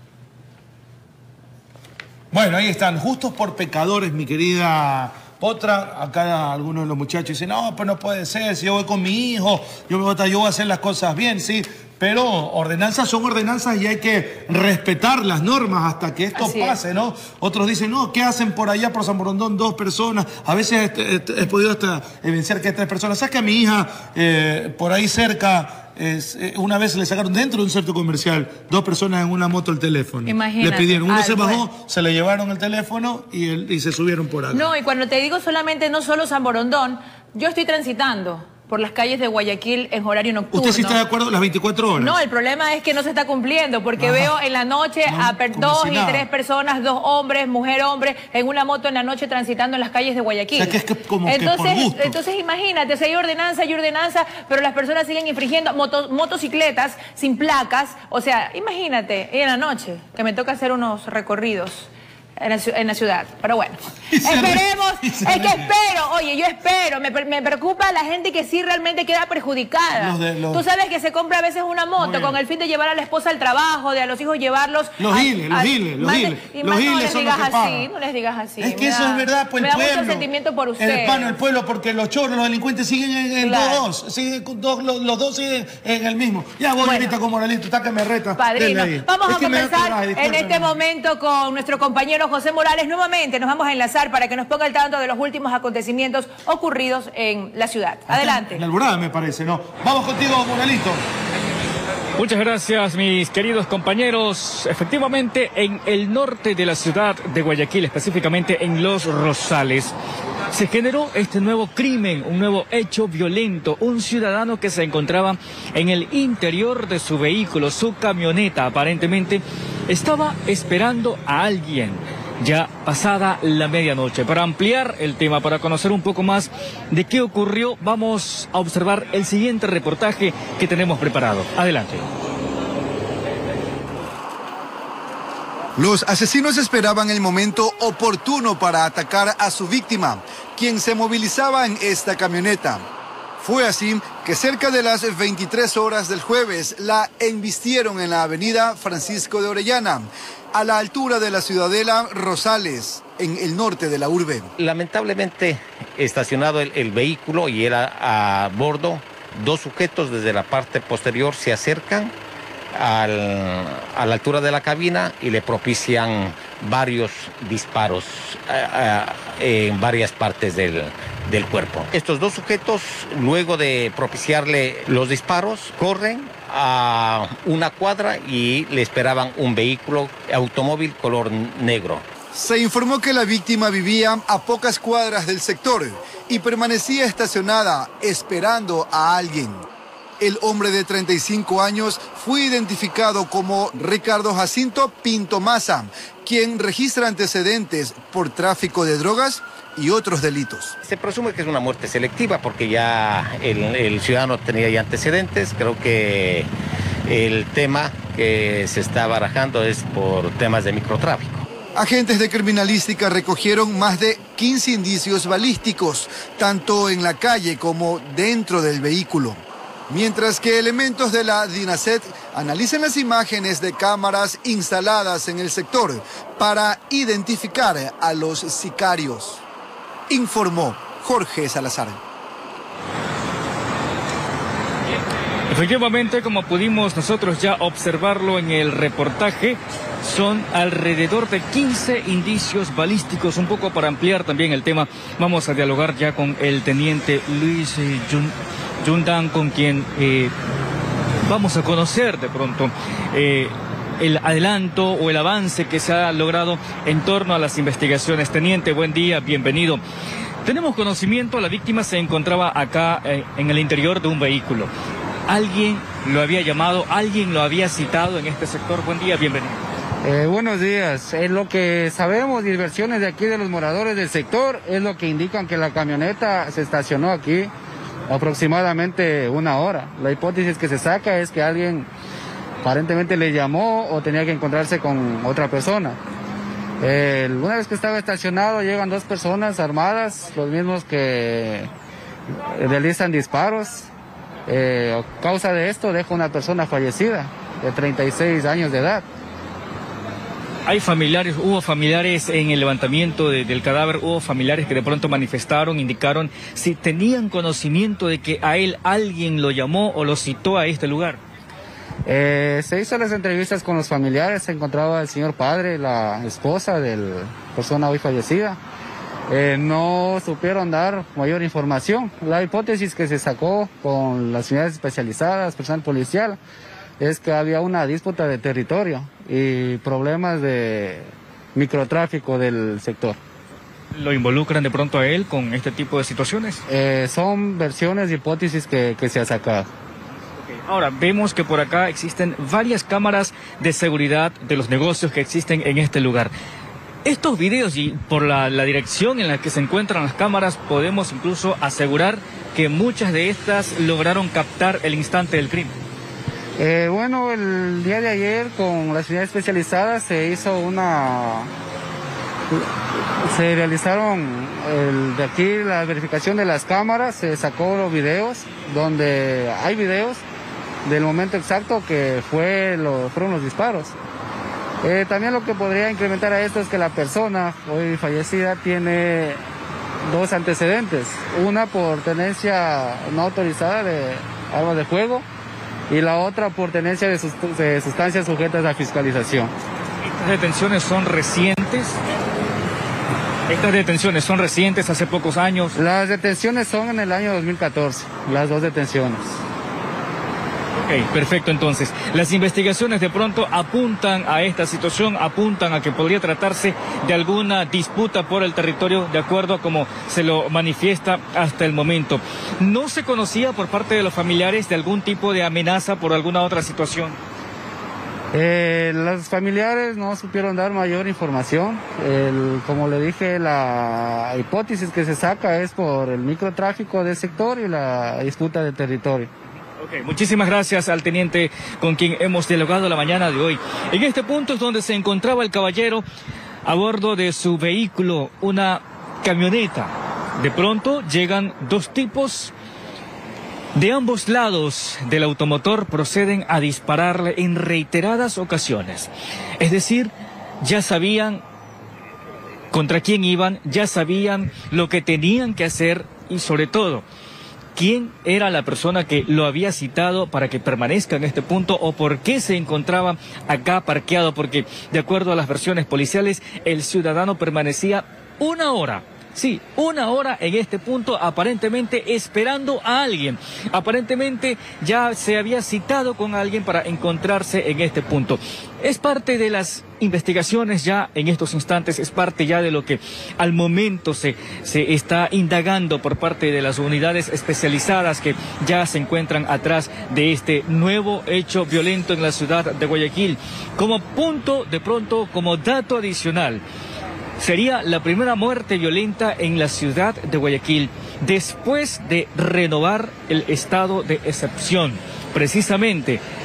Bueno, ahí están, justos por pecadores, mi querida Potra. Acá algunos de los muchachos dicen, no, pues no puede ser, si yo voy con mi hijo, yo, me voy, yo voy a hacer las cosas bien, sí. Pero ordenanzas son ordenanzas y hay que respetar las normas hasta que esto Así pase, es. ¿no? Otros dicen, no, ¿qué hacen por allá por San Borondón dos personas? A veces he, he, he podido hasta evidenciar que hay tres personas. ¿Sabes que a mi hija, eh, por ahí cerca, es, eh, una vez le sacaron dentro de un centro comercial dos personas en una moto el teléfono? Imagínate. Le pidieron, uno Ay, se bajó, pues. se le llevaron el teléfono y, el, y se subieron por acá. No, y cuando te digo solamente, no solo San Borondón, yo estoy transitando por las calles de Guayaquil en horario nocturno. ¿Usted sí está de acuerdo las veinticuatro horas? No, el problema es que no se está cumpliendo, porque Ajá. veo en la noche no, a dos si y nada. tres personas, dos hombres, mujer, hombre, en una moto en la noche transitando en las calles de Guayaquil. O sea, que es que como entonces, que por gusto. Entonces imagínate, o sea, hay ordenanza y ordenanza, pero las personas siguen infringiendo moto, motocicletas sin placas. O sea, imagínate, y en la noche, que me toca hacer unos recorridos En la, en la ciudad, pero bueno, esperemos, es que espero, oye, yo espero, me, me preocupa la gente que sí realmente queda perjudicada. Los de, los... Tú sabes que se compra a veces una moto con el fin de llevar a la esposa al trabajo, de a los hijos llevarlos. Los giles, los giles, los giles. Y los más giles no les son digas los que así, pagan. no les digas así. Es que eso da, es verdad, pues el me pueblo. Me da mucho sentimiento por usted. El pano, el pueblo, porque los choros, los delincuentes siguen en, en claro. dos, siguen dos, los, los dos siguen en el mismo. Ya voy bueno. ahorita como Moralito, está que me reta. Padrino, vamos es a conversar en este momento con nuestro compañero José Morales. Nuevamente nos vamos a enlazar para que nos ponga al tanto de los últimos acontecimientos ocurridos en la ciudad. Adelante. La alborada me parece, ¿no? Vamos contigo, Moralito. Muchas gracias, mis queridos compañeros. Efectivamente, en el norte de la ciudad de Guayaquil, específicamente en Los Rosales, se generó este nuevo crimen, un nuevo hecho violento. Un ciudadano que se encontraba en el interior de su vehículo, su camioneta, aparentemente, estaba esperando a alguien. Ya pasada la medianoche. Para ampliar el tema, para conocer un poco más de qué ocurrió, vamos a observar el siguiente reportaje que tenemos preparado. Adelante. Los asesinos esperaban el momento oportuno para atacar a su víctima, quien se movilizaba en esta camioneta. Fue así que cerca de las veintitrés horas del jueves la embistieron en la avenida Francisco de Orellana, a la altura de la ciudadela Rosales, en el norte de la urbe. Lamentablemente, estacionado el, el vehículo y era a bordo, dos sujetos desde la parte posterior se acercan al, a la altura de la cabina y le propician varios disparos a, a, en varias partes del, del cuerpo. Estos dos sujetos, luego de propiciarle los disparos, corren a una cuadra y le esperaban un vehículo automóvil color negro. Se informó que la víctima vivía a pocas cuadras del sector y permanecía estacionada esperando a alguien. El hombre de treinta y cinco años fue identificado como Ricardo Jacinto Pinto Maza, quien registra antecedentes por tráfico de drogas y otros delitos. Se presume que es una muerte selectiva porque ya el, el ciudadano tenía ya antecedentes. Creo que el tema que se está barajando es por temas de microtráfico. Agentes de criminalística recogieron más de quince indicios balísticos, tanto en la calle como dentro del vehículo. Mientras que elementos de la DINASET analizan las imágenes de cámaras instaladas en el sector para identificar a los sicarios. Informó Jorge Salazar. Efectivamente, como pudimos nosotros ya observarlo en el reportaje, son alrededor de quince indicios balísticos. Un poco para ampliar también el tema, vamos a dialogar ya con el teniente Luis eh, Yun, Yundan, con quien eh, vamos a conocer de pronto eh, el adelanto o el avance que se ha logrado en torno a las investigaciones. Teniente, buen día, bienvenido. Tenemos conocimiento, la víctima se encontraba acá eh, en el interior de un vehículo. ¿Alguien lo había llamado, alguien lo había citado en este sector? Buen día, bienvenido. Eh, buenos días. Es lo que sabemos y versiones de aquí de los moradores del sector, es lo que indican que la camioneta se estacionó aquí aproximadamente una hora. La hipótesis que se saca es que alguien aparentemente le llamó o tenía que encontrarse con otra persona. Eh, una vez que estaba estacionado llegan dos personas armadas, los mismos que realizan disparos. Eh, a causa de esto deja una persona fallecida de treinta y seis años de edad. ¿Hay familiares, hubo familiares en el levantamiento de, del cadáver, hubo familiares que de pronto manifestaron, indicaron si tenían conocimiento de que a él alguien lo llamó o lo citó a este lugar? Eh, se hizo las entrevistas con los familiares, se encontraba el señor padre, la esposa de la persona hoy fallecida. Eh, no supieron dar mayor información. La hipótesis que se sacó con las unidades especializadas, personal policial, es que había una disputa de territorio y problemas de microtráfico del sector. ¿Lo involucran de pronto a él con este tipo de situaciones? Eh, son versiones y hipótesis que, que se ha sacado. Ahora, vemos que por acá existen varias cámaras de seguridad de los negocios que existen en este lugar. Estos videos y por la, la dirección en la que se encuentran las cámaras, podemos incluso asegurar que muchas de estas lograron captar el instante del crimen. Eh, bueno, el día de ayer con las unidades especializadas se hizo una... Se realizaron el, de aquí la verificación de las cámaras, se sacó los videos, donde hay videos del momento exacto que fue lo, fueron los disparos. Eh, también lo que podría incrementar a esto es que la persona hoy fallecida tiene dos antecedentes. Una por tenencia no autorizada de armas de fuego y la otra por tenencia de, sust de sustancias sujetas a fiscalización. ¿Estas detenciones son recientes? ¿Estas detenciones son recientes, hace pocos años? Las detenciones son en el año dos mil catorce, las dos detenciones. Ok, perfecto. Entonces, las investigaciones de pronto apuntan a esta situación, apuntan a que podría tratarse de alguna disputa por el territorio, de acuerdo a como se lo manifiesta hasta el momento. ¿No se conocía por parte de los familiares de algún tipo de amenaza por alguna otra situación? Eh, los familiares no supieron dar mayor información. El, como le dije, la hipótesis que se saca es por el microtráfico del sector y la disputa de territorio. Ok, muchísimas gracias al teniente con quien hemos dialogado la mañana de hoy. En este punto es donde se encontraba el caballero a bordo de su vehículo, una camioneta. De pronto llegan dos tipos de ambos lados del automotor, proceden a dispararle en reiteradas ocasiones. Es decir, ya sabían contra quién iban, ya sabían lo que tenían que hacer y sobre todo quién era la persona que lo había citado para que permanezca en este punto o por qué se encontraba acá parqueado, porque de acuerdo a las versiones policiales, el ciudadano permanecía una hora. Sí, una hora en este punto, aparentemente esperando a alguien. Aparentemente ya se había citado con alguien para encontrarse en este punto. Es parte de las investigaciones ya en estos instantes, es parte ya de lo que al momento se, se está indagando por parte de las unidades especializadas que ya se encuentran atrás de este nuevo hecho violento en la ciudad de Guayaquil. Como punto, de pronto, como dato adicional, sería la primera muerte violenta en la ciudad de Guayaquil después de renovar el estado de excepción. Precisamente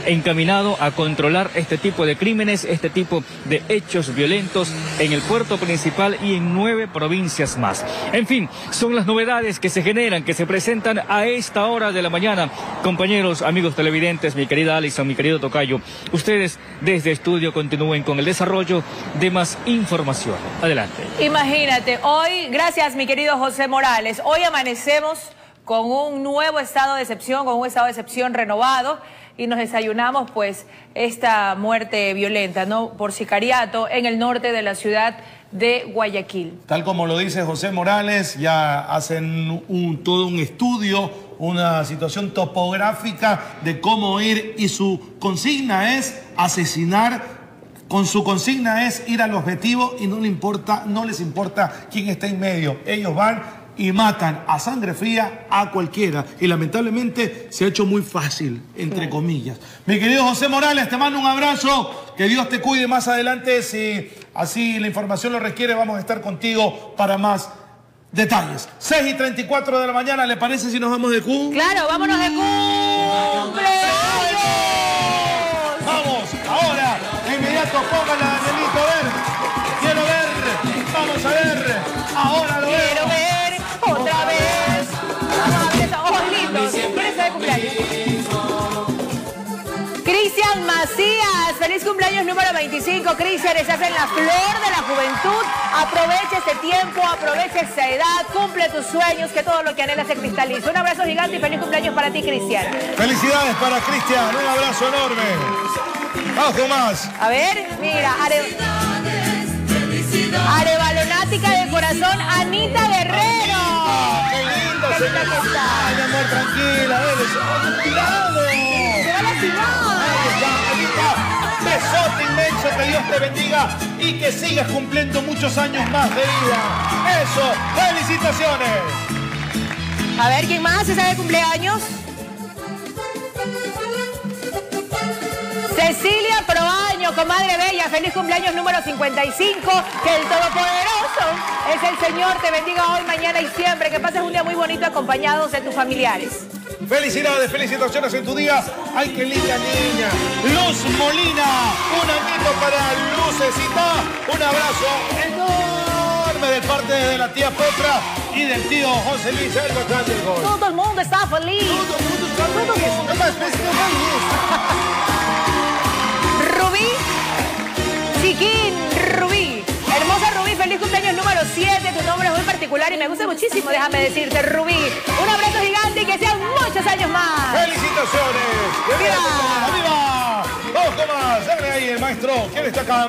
encaminado a controlar este tipo de crímenes, este tipo de hechos violentos en el puerto principal y en nueve provincias más. En fin, son las novedades que se generan, que se presentan a esta hora de la mañana. Compañeros, amigos televidentes, mi querida Alison, mi querido tocayo, ustedes desde estudio continúen con el desarrollo de más información. Adelante. Imagínate, hoy, gracias mi querido José Morales, hoy amanecemos con un nuevo estado de excepción, con un estado de excepción renovado y nos desayunamos pues esta muerte violenta, ¿no? Por sicariato en el norte de la ciudad de Guayaquil. Tal como lo dice José Morales, ya hacen un, todo un estudio, una situación topográfica de cómo ir y su consigna es asesinar, con su consigna es ir al objetivo y no le importa, no les importa quién está en medio. Ellos van y matan a sangre fría a cualquiera. Y lamentablemente se ha hecho muy fácil, entre comillas. Mi querido José Morales, te mando un abrazo. Que Dios te cuide más adelante. Si así la información lo requiere, vamos a estar contigo para más detalles. seis y treinta y cuatro de la mañana, ¿le parece si nos vamos de Q? ¡Claro, vámonos de cumpleaños! Vamos, ahora, de inmediato, póngala, Danielito, a ver. Quiero ver, vamos a ver. Ahora lo veo. Quiero ver otra vez. Vamos a ver esos ojos lindos. ¿Quién está de cumpleaños? Cristian Macías, feliz cumpleaños número veinticinco. Cristian, estás en la flor de la juventud. Aprovecha este tiempo, aprovecha esta edad, cumple tus sueños, que todo lo que anhelas se cristaliza. Un abrazo gigante y feliz cumpleaños para ti, Cristian. Felicidades para Cristian, un abrazo enorme. Bajo más. A ver, mira, are... Arebalonática de corazón, Anita Guerrero. ¡Qué linda! ¡Qué linda que está! Ay, mi amor, tranquila, a ver, oh, cuidado. Se va a lastimar. Ahí está, Anita. Besote inmenso, que Dios te bendiga y que sigas cumpliendo muchos años más de vida. Eso, felicitaciones. A ver, ¿quién más está de cumpleaños? Cecilia Proaño, comadre bella, feliz cumpleaños número cincuenta y cinco. Que el Todopoderoso es el Señor, te bendiga hoy, mañana y siempre. Que pases un día muy bonito acompañados de tus familiares. Felicidades, felicitaciones en tu día. ¡Ay, qué linda niña! Luz Molina, un añito para Lucecita. Un abrazo enorme de parte de la tía Petra y del tío José Luis El Bacán del Gol. Todo el mundo está feliz. Todo el mundo está feliz. Todo más feliz. Rubí, Chiquín, Rubí. Hermosa Rubí, feliz cumpleaños número siete. Tu nombre es muy particular y me gusta muchísimo, déjame decirte, Rubí. Un abrazo gigante y que sean muchos años más. ¡Felicitaciones! ¡Viva! ¡Viva! ¡Vamos con más! Dale ahí el maestro. ¿Quién está acá?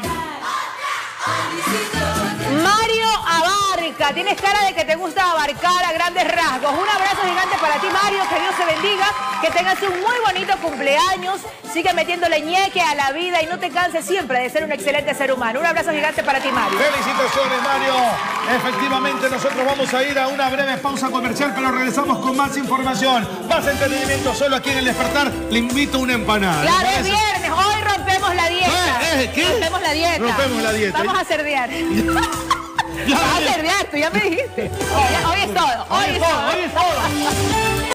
Mario Abarca, tienes cara de que te gusta abarcar a grandes rasgos. Un abrazo gigante para ti, Mario, que Dios te bendiga, que tengas un muy bonito cumpleaños, sigue metiéndole ñeque a la vida y no te canses siempre de ser un excelente ser humano. Un abrazo gigante para ti, Mario. Felicitaciones, Mario. Efectivamente, nosotros vamos a ir a una breve pausa comercial, pero regresamos con más información, más entretenimiento, solo aquí en El Despertar. Le invito a una empanada. Claro, es viernes, hoy rompemos la dieta. ¿Eh? ¿Qué? Rompemos la dieta. Rompemos la dieta. Vamos a cerdear. Vas a cerdear, tú ya me dijiste. Hoy, hoy es todo, hoy, hoy es todo. Hoy es todo.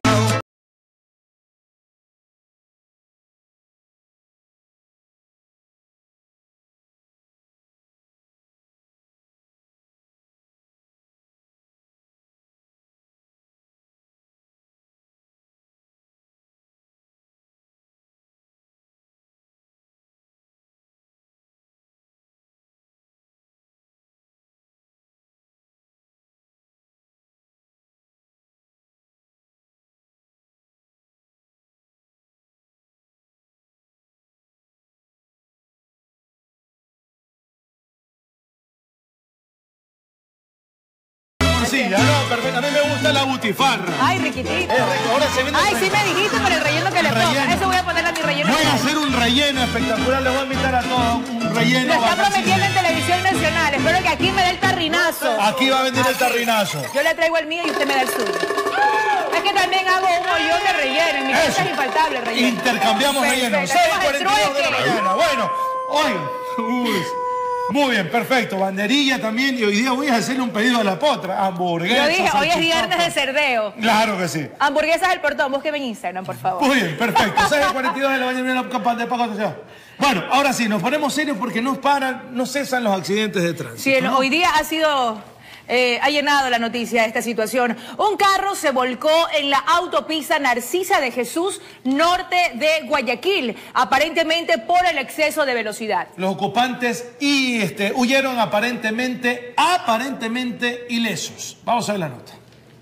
morcilla, no, perfecto. A mí me gusta la butifarra. Ay, riquitito. Es rico. Ahora se viene Ay, el sí me dijiste, pero el relleno que le pongo. relleno. Eso voy a poner a mi relleno. Voy a hacer un relleno espectacular, le voy a invitar a todos un relleno. Lo está bacán. prometiendo en televisión nacional. Espero que aquí me dé el tarrinazo. Aquí va a venir el tarrinazo. Yo le traigo el mío y usted me da el suyo. Es que también hago un mollón de relleno. En mi casa es infaltable el relleno. Intercambiamos Perfecto. relleno. seis Hacemos el cuarenta y dos de la trueque. mañana. Bueno, hoy. Uy. Muy bien, perfecto. Banderilla también. Y hoy día voy a hacerle un pedido a la potra. Hamburguesas. Yo dije, hoy es viernes de salchipapa. cerdeo. Claro que sí. Hamburguesas del Portón. Búsqueme en Instagram, por favor. Muy bien, perfecto. seis cuarenta y dos de la mañana de Paco. Bueno, ahora sí, nos ponemos serios porque no paran, no cesan los accidentes de tránsito. Sí, el- ¿no? hoy día ha sido... Eh, ha llenado la noticia de esta situación. Un carro se volcó en la autopista Narcisa de Jesús, norte de Guayaquil, aparentemente por el exceso de velocidad. Los ocupantes y este, huyeron aparentemente, aparentemente ilesos. Vamos a ver la nota.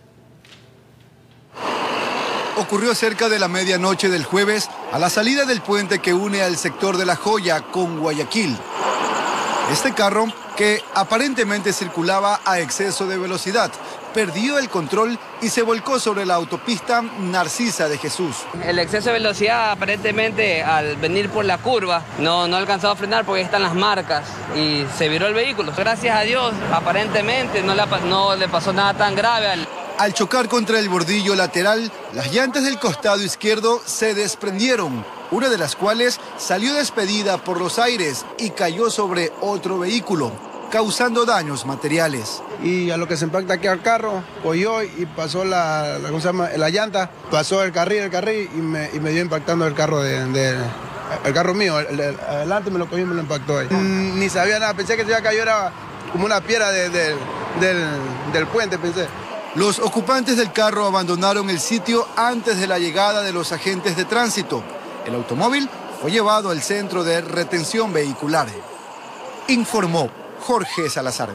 Ocurrió cerca de la medianoche del jueves a la salida del puente que une al sector de La Joya con Guayaquil. Este carro, que aparentemente circulaba a exceso de velocidad, perdió el control y se volcó sobre la autopista Narcisa de Jesús. El exceso de velocidad aparentemente al venir por la curva no, no alcanzó a frenar porque ahí están las marcas y se viró el vehículo. Gracias a Dios aparentemente no le, no le pasó nada tan grave al... Al chocar contra el bordillo lateral, las llantas del costado izquierdo se desprendieron, una de las cuales salió despedida por los aires y cayó sobre otro vehículo, causando daños materiales. Y a lo que se impacta aquí al carro, cogió y pasó la, la, ¿cómo se llama? La llanta, pasó el carril, el carril y me, y me dio impactando el carro de... de el carro mío, el, el, adelante me lo cogió y me lo impactó ahí. Mm, ni sabía nada, pensé que se iba a caer, era como una piedra de, de, del, del puente, pensé. Los ocupantes del carro abandonaron el sitio antes de la llegada de los agentes de tránsito. El automóvil fue llevado al centro de retención vehicular. Informó Jorge Salazar.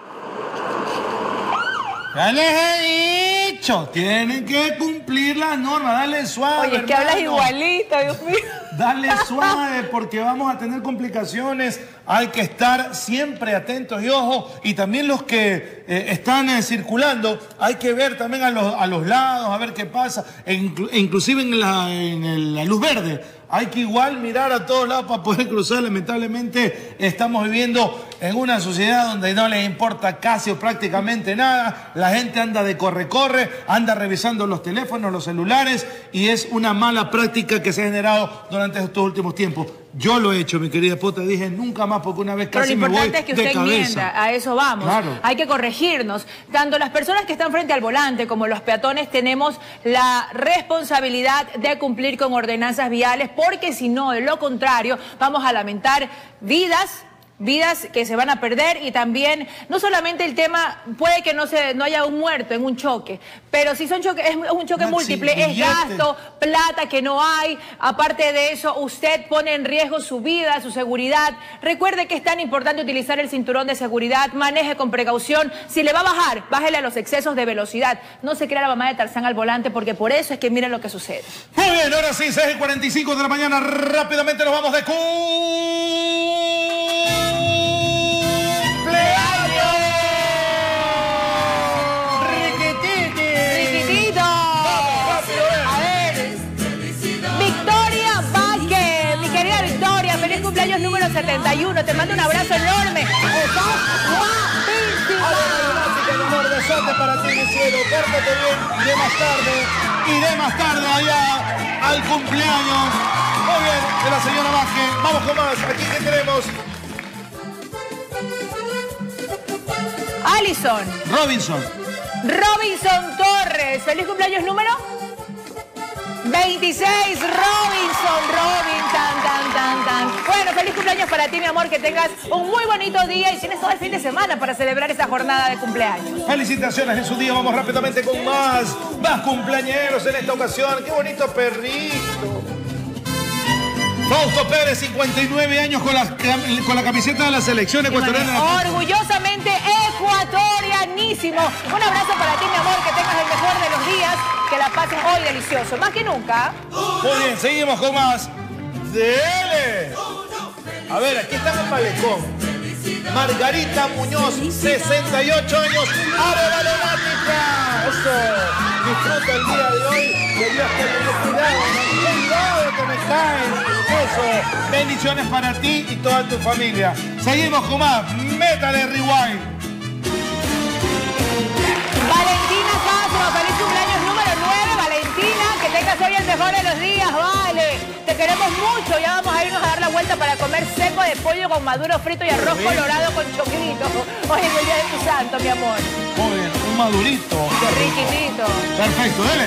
Ya les he dicho, tienen que cumplir las normas, dale suave. Oye, es que hermano. hablas igualito, Dios mío. Dale suave porque vamos a tener complicaciones. Hay que estar siempre atentos y ojo. Y también los que eh, están eh, circulando, hay que ver también a los, a los lados, a ver qué pasa. E inclu e inclusive en, la, en el, la luz verde. Hay que igual mirar a todos lados para poder cruzar. Lamentablemente estamos viviendo en una sociedad donde no les importa casi o prácticamente nada. La gente anda de corre-corre, anda revisando los teléfonos, los celulares y es una mala práctica que se ha generado durante estos últimos tiempos. Yo lo he hecho, mi querida Pota, dije nunca más porque una vez Pero lo casi me voy importante es que de usted cabeza. enmienda, a eso vamos. Claro. Hay que corregirnos. Tanto las personas que están frente al volante como los peatones tenemos la responsabilidad de cumplir con ordenanzas viales, porque si no, de lo contrario, vamos a lamentar vidas, vidas que se van a perder y también, no solamente el tema, puede que no se no haya un muerto en un choque, pero si son choques, es un choque Maxi, múltiple, es billete. gasto, plata que no hay, aparte de eso, usted pone en riesgo su vida, su seguridad. Recuerde que es tan importante utilizar el cinturón de seguridad, maneje con precaución, si le va a bajar, bájele a los excesos de velocidad, no se crea la mamá de Tarzán al volante, porque por eso es que miren lo que sucede. Muy bien, ahora sí, seis y cuarenta y cinco de la mañana, rápidamente nos vamos de cu... ¡Riquitito! A ver, Victoria Vázquez, mi querida Victoria, feliz cumpleaños número setenta y uno, te mando un abrazo enorme. ¡Estás guapísima! Un besote para ti, mi cielo. Pórtate bien. Iré más tarde. Iré más tarde allá al cumpleaños. Muy bien, de la señora Vázquez. Vamos con más. Aquí que tenemos. Alison. Robinson. Robinson Torres, feliz cumpleaños número veintiséis. Robinson, Robin, tan, tan, tan, tan. Bueno, feliz cumpleaños para ti, mi amor, que tengas un muy bonito día y tienes todo el fin de semana para celebrar esta jornada de cumpleaños. Felicitaciones en su día. Vamos rápidamente con más. Más cumpleañeros en esta ocasión. Qué bonito perrito. Fausto Pérez, cincuenta y nueve años con la, con la camiseta de la selección ecuatoriana. Orgullosamente ecuatorianísimo. Un abrazo para ti, mi amor, que tengas el mejor de los días, que la pases hoy delicioso, más que nunca. Muy bien, seguimos con más. ¡Dele! A ver, aquí está el malecón. Margarita Muñoz, sesenta y ocho años, ¡Ave Balomática! Eso, disfruta el día de hoy, que Dios te bendiga. Cuidado, ¿no? Cuidado que me caen. Eso, bendiciones para ti y toda tu familia. Seguimos con más, métale rewind. Valentina Castro, feliz cumpleaños número nueve, Valentina, que tengas hoy el mejor de los días, vale. Te queremos mucho, ya vamos a irnos a dar la vuelta para para comer seco de pollo con maduro frito y arroz Muy bien. colorado con choclito. Hoy es el día de tu santo, mi amor. Muy bien, un madurito. Qué riquitito. Perfecto, dale.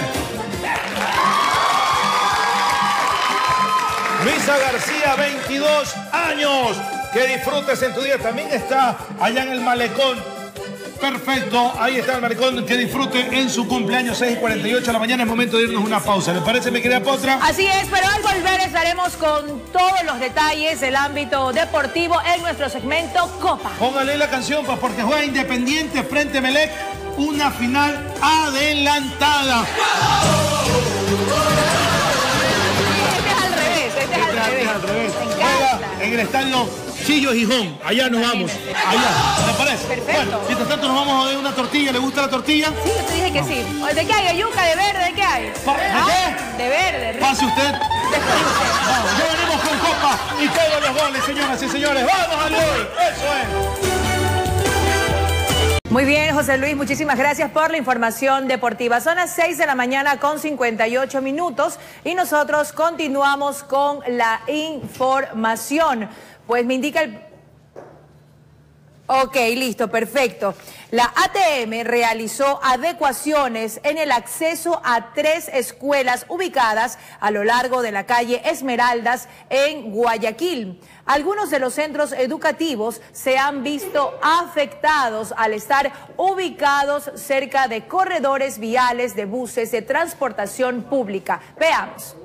Luisa García, veintidós años. Que disfrutes en tu día. También está allá en el malecón. Perfecto, ahí está el malecón. Que disfrute en su cumpleaños, seis y cuarenta y ocho de la mañana. Es momento de irnos a una pausa. ¿Le parece, mi querida Potra? Así es, pero al volver estaremos con todos los detalles del ámbito deportivo en nuestro segmento Copa. Póngale la canción, pues, porque juega Independiente frente a Melec. Una final adelantada. Este es al revés, este es al Este revés. es al revés. Me Juega encanta. en el estadio Chillo Gijón. Allá nos vamos. Allá. ¿Le parece? Perfecto. Bueno, mientras tanto nos vamos a ver una tortilla. ¿Le gusta la tortilla? Sí, yo te dije que sí. ¿De qué hay? ¿Yuca? ¿De verde? ¿De qué hay? ¿De ¿Ah? qué? De verde. rico. Pase usted. Después usted. Vamos, ya venimos con Copa y todos los goles, señoras y señores. ¡Vamos al gol! ¡Eso es! Muy bien, José Luis, muchísimas gracias por la información deportiva. Son las seis de la mañana con cincuenta y ocho minutos y nosotros continuamos con la información. Pues me indica el... Ok, listo, perfecto. La A T M realizó adecuaciones en el acceso a tres escuelas ubicadas a lo largo de la calle Esmeraldas en Guayaquil. Algunos de los centros educativos se han visto afectados al estar ubicados cerca de corredores viales de buses de transportación pública. Veamos.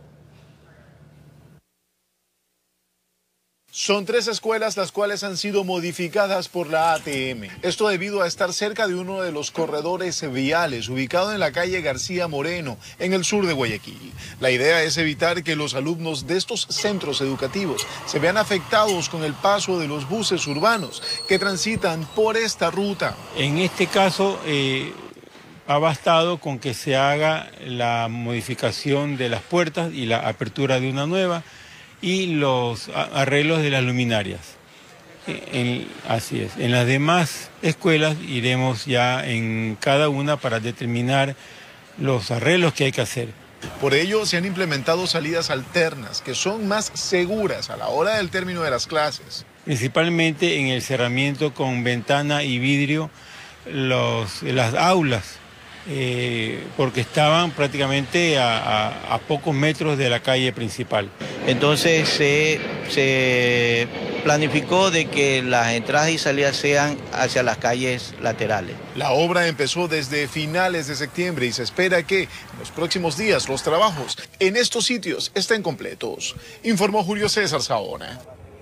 Son tres escuelas las cuales han sido modificadas por la A T M. Esto debido a estar cerca de uno de los corredores viales, ubicado en la calle García Moreno, en el sur de Guayaquil. La idea es evitar que los alumnos de estos centros educativos se vean afectados con el paso de los buses urbanos que transitan por esta ruta. En este caso, eh, ha bastado con que se haga la modificación de las puertas y la apertura de una nueva, y los arreglos de las luminarias. En, así es. En las demás escuelas iremos ya en cada una para determinar los arreglos que hay que hacer. Por ello se han implementado salidas alternas que son más seguras a la hora del término de las clases. Principalmente en el cerramiento con ventana y vidrio, los, las aulas, eh, porque estaban prácticamente a, a, a pocos metros de la calle principal. Entonces se, se planificó de que las entradas y salidas sean hacia las calles laterales. La obra empezó desde finales de septiembre y se espera que en los próximos días los trabajos en estos sitios estén completos, informó Julio César Saona.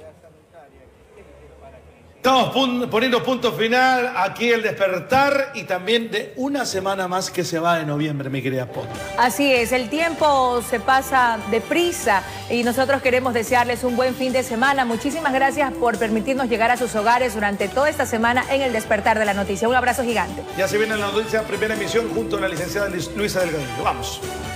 Estamos pun- poniendo punto final aquí el despertar y también de una semana más que se va de noviembre, mi querida Potra. Así es, el tiempo se pasa deprisa y nosotros queremos desearles un buen fin de semana. Muchísimas gracias por permitirnos llegar a sus hogares durante toda esta semana en el despertar de la noticia. Un abrazo gigante. Ya se viene la noticia, primera emisión junto a la licenciada Luisa Delgadillo. Vamos.